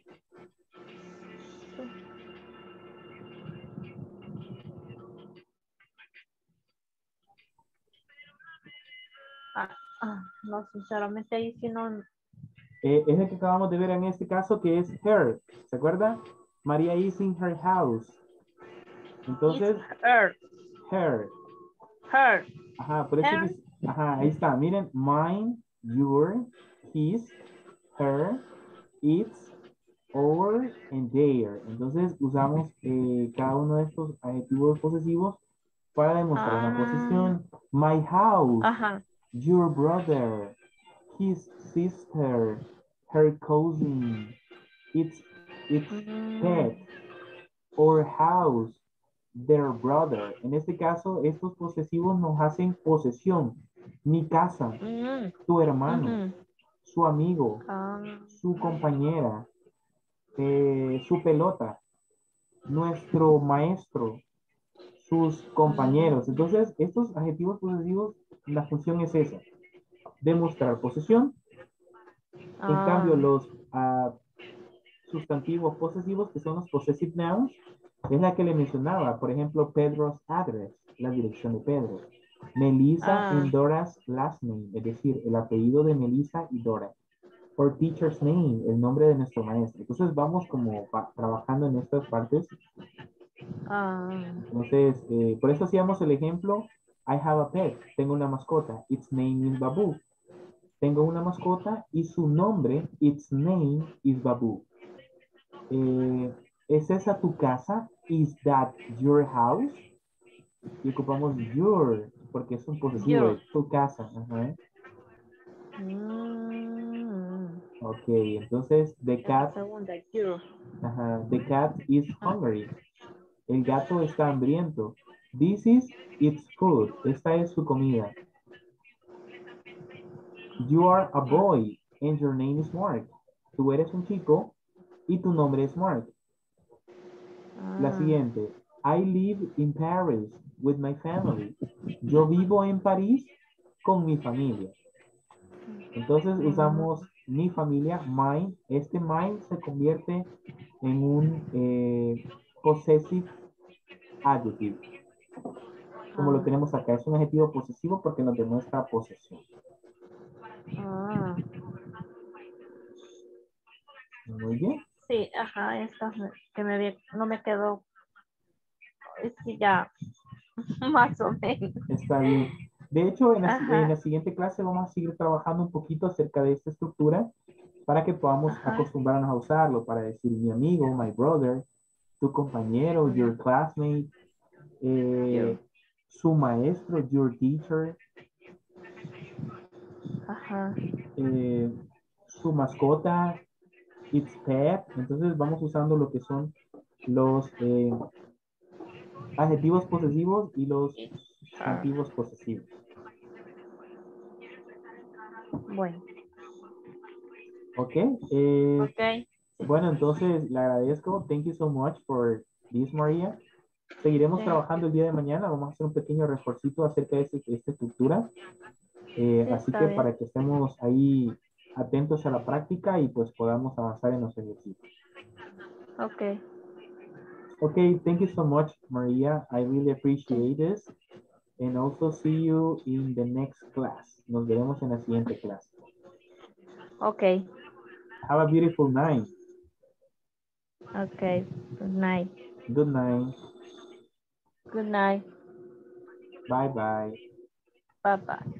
No, sinceramente ahí sí no. Es el que acabamos de ver en este caso que es her. ¿Se acuerda? María is in her house. Entonces. Her. Her. Her. Ajá, por eso her. Ajá, ahí está. Miren, mine, your, his, her, its, our, and their. Entonces usamos cada uno de estos adjetivos posesivos para demostrar una posesión. My house, your brother, his sister, her cousin, its pet, our house, their brother. En este caso, estos posesivos nos hacen posesión. Mi casa, tu hermano, su amigo, su compañera, su pelota, nuestro maestro, sus compañeros. Entonces, estos adjetivos posesivos, la función es esa, demostrar posesión. En cambio, los sustantivos posesivos, que son los possessive nouns, es la que le mencionaba. Por ejemplo, Pedro's address, la dirección de Pedro. Melissa and Dora's last name, es decir, el apellido de Melissa y Dora. Or teacher's name, el nombre de nuestro maestro. Entonces vamos como trabajando en estas partes. Entonces, por eso hacíamos el ejemplo, I have a pet, tengo una mascota, its name is Babu. Tengo una mascota y su nombre, its name is Babu. ¿Es esa tu casa? Is that your house? Y ocupamos your, porque es un posesivo de tu casa. Ajá. Ok, entonces the cat. Ajá, the cat is hungry. El gato está hambriento. This is its food. Esta es su comida. You are a boy and your name is Mark. Tú eres un chico y tu nombre es Mark. La siguiente. I live in Paris with my family. Yo vivo en París con mi familia. Entonces usamos mi familia, mine. Este mine se convierte en un possessive adjective. Como lo tenemos acá. Es un adjetivo posesivo porque nos demuestra posesión. Muy bien. Sí, ajá, esto que no me quedó. Es que ya, más o menos. Está bien. De hecho, en la siguiente clase vamos a seguir trabajando un poquito acerca de esta estructura para que podamos acostumbrarnos a usarlo, para decir mi amigo, my brother, tu compañero, your classmate, su maestro, your teacher, su mascota, its pet. Entonces vamos usando lo que son los adjetivos posesivos y los sustantivos posesivos. Bueno. Ok. Bueno, entonces le agradezco. Thank you so much for this, María. Seguiremos trabajando el día de mañana. Vamos a hacer un pequeño refuercito acerca de esta estructura. Así que para que estemos ahí atentos a la práctica y pues podamos avanzar en los ejercicios. Ok. Okay, thank you so much, Maria. I really appreciate this. And also see you in the next class. Nos veremos en la siguiente clase. Okay. Have a beautiful night. Okay. Good night. Good night. Good night. Bye bye. Bye bye.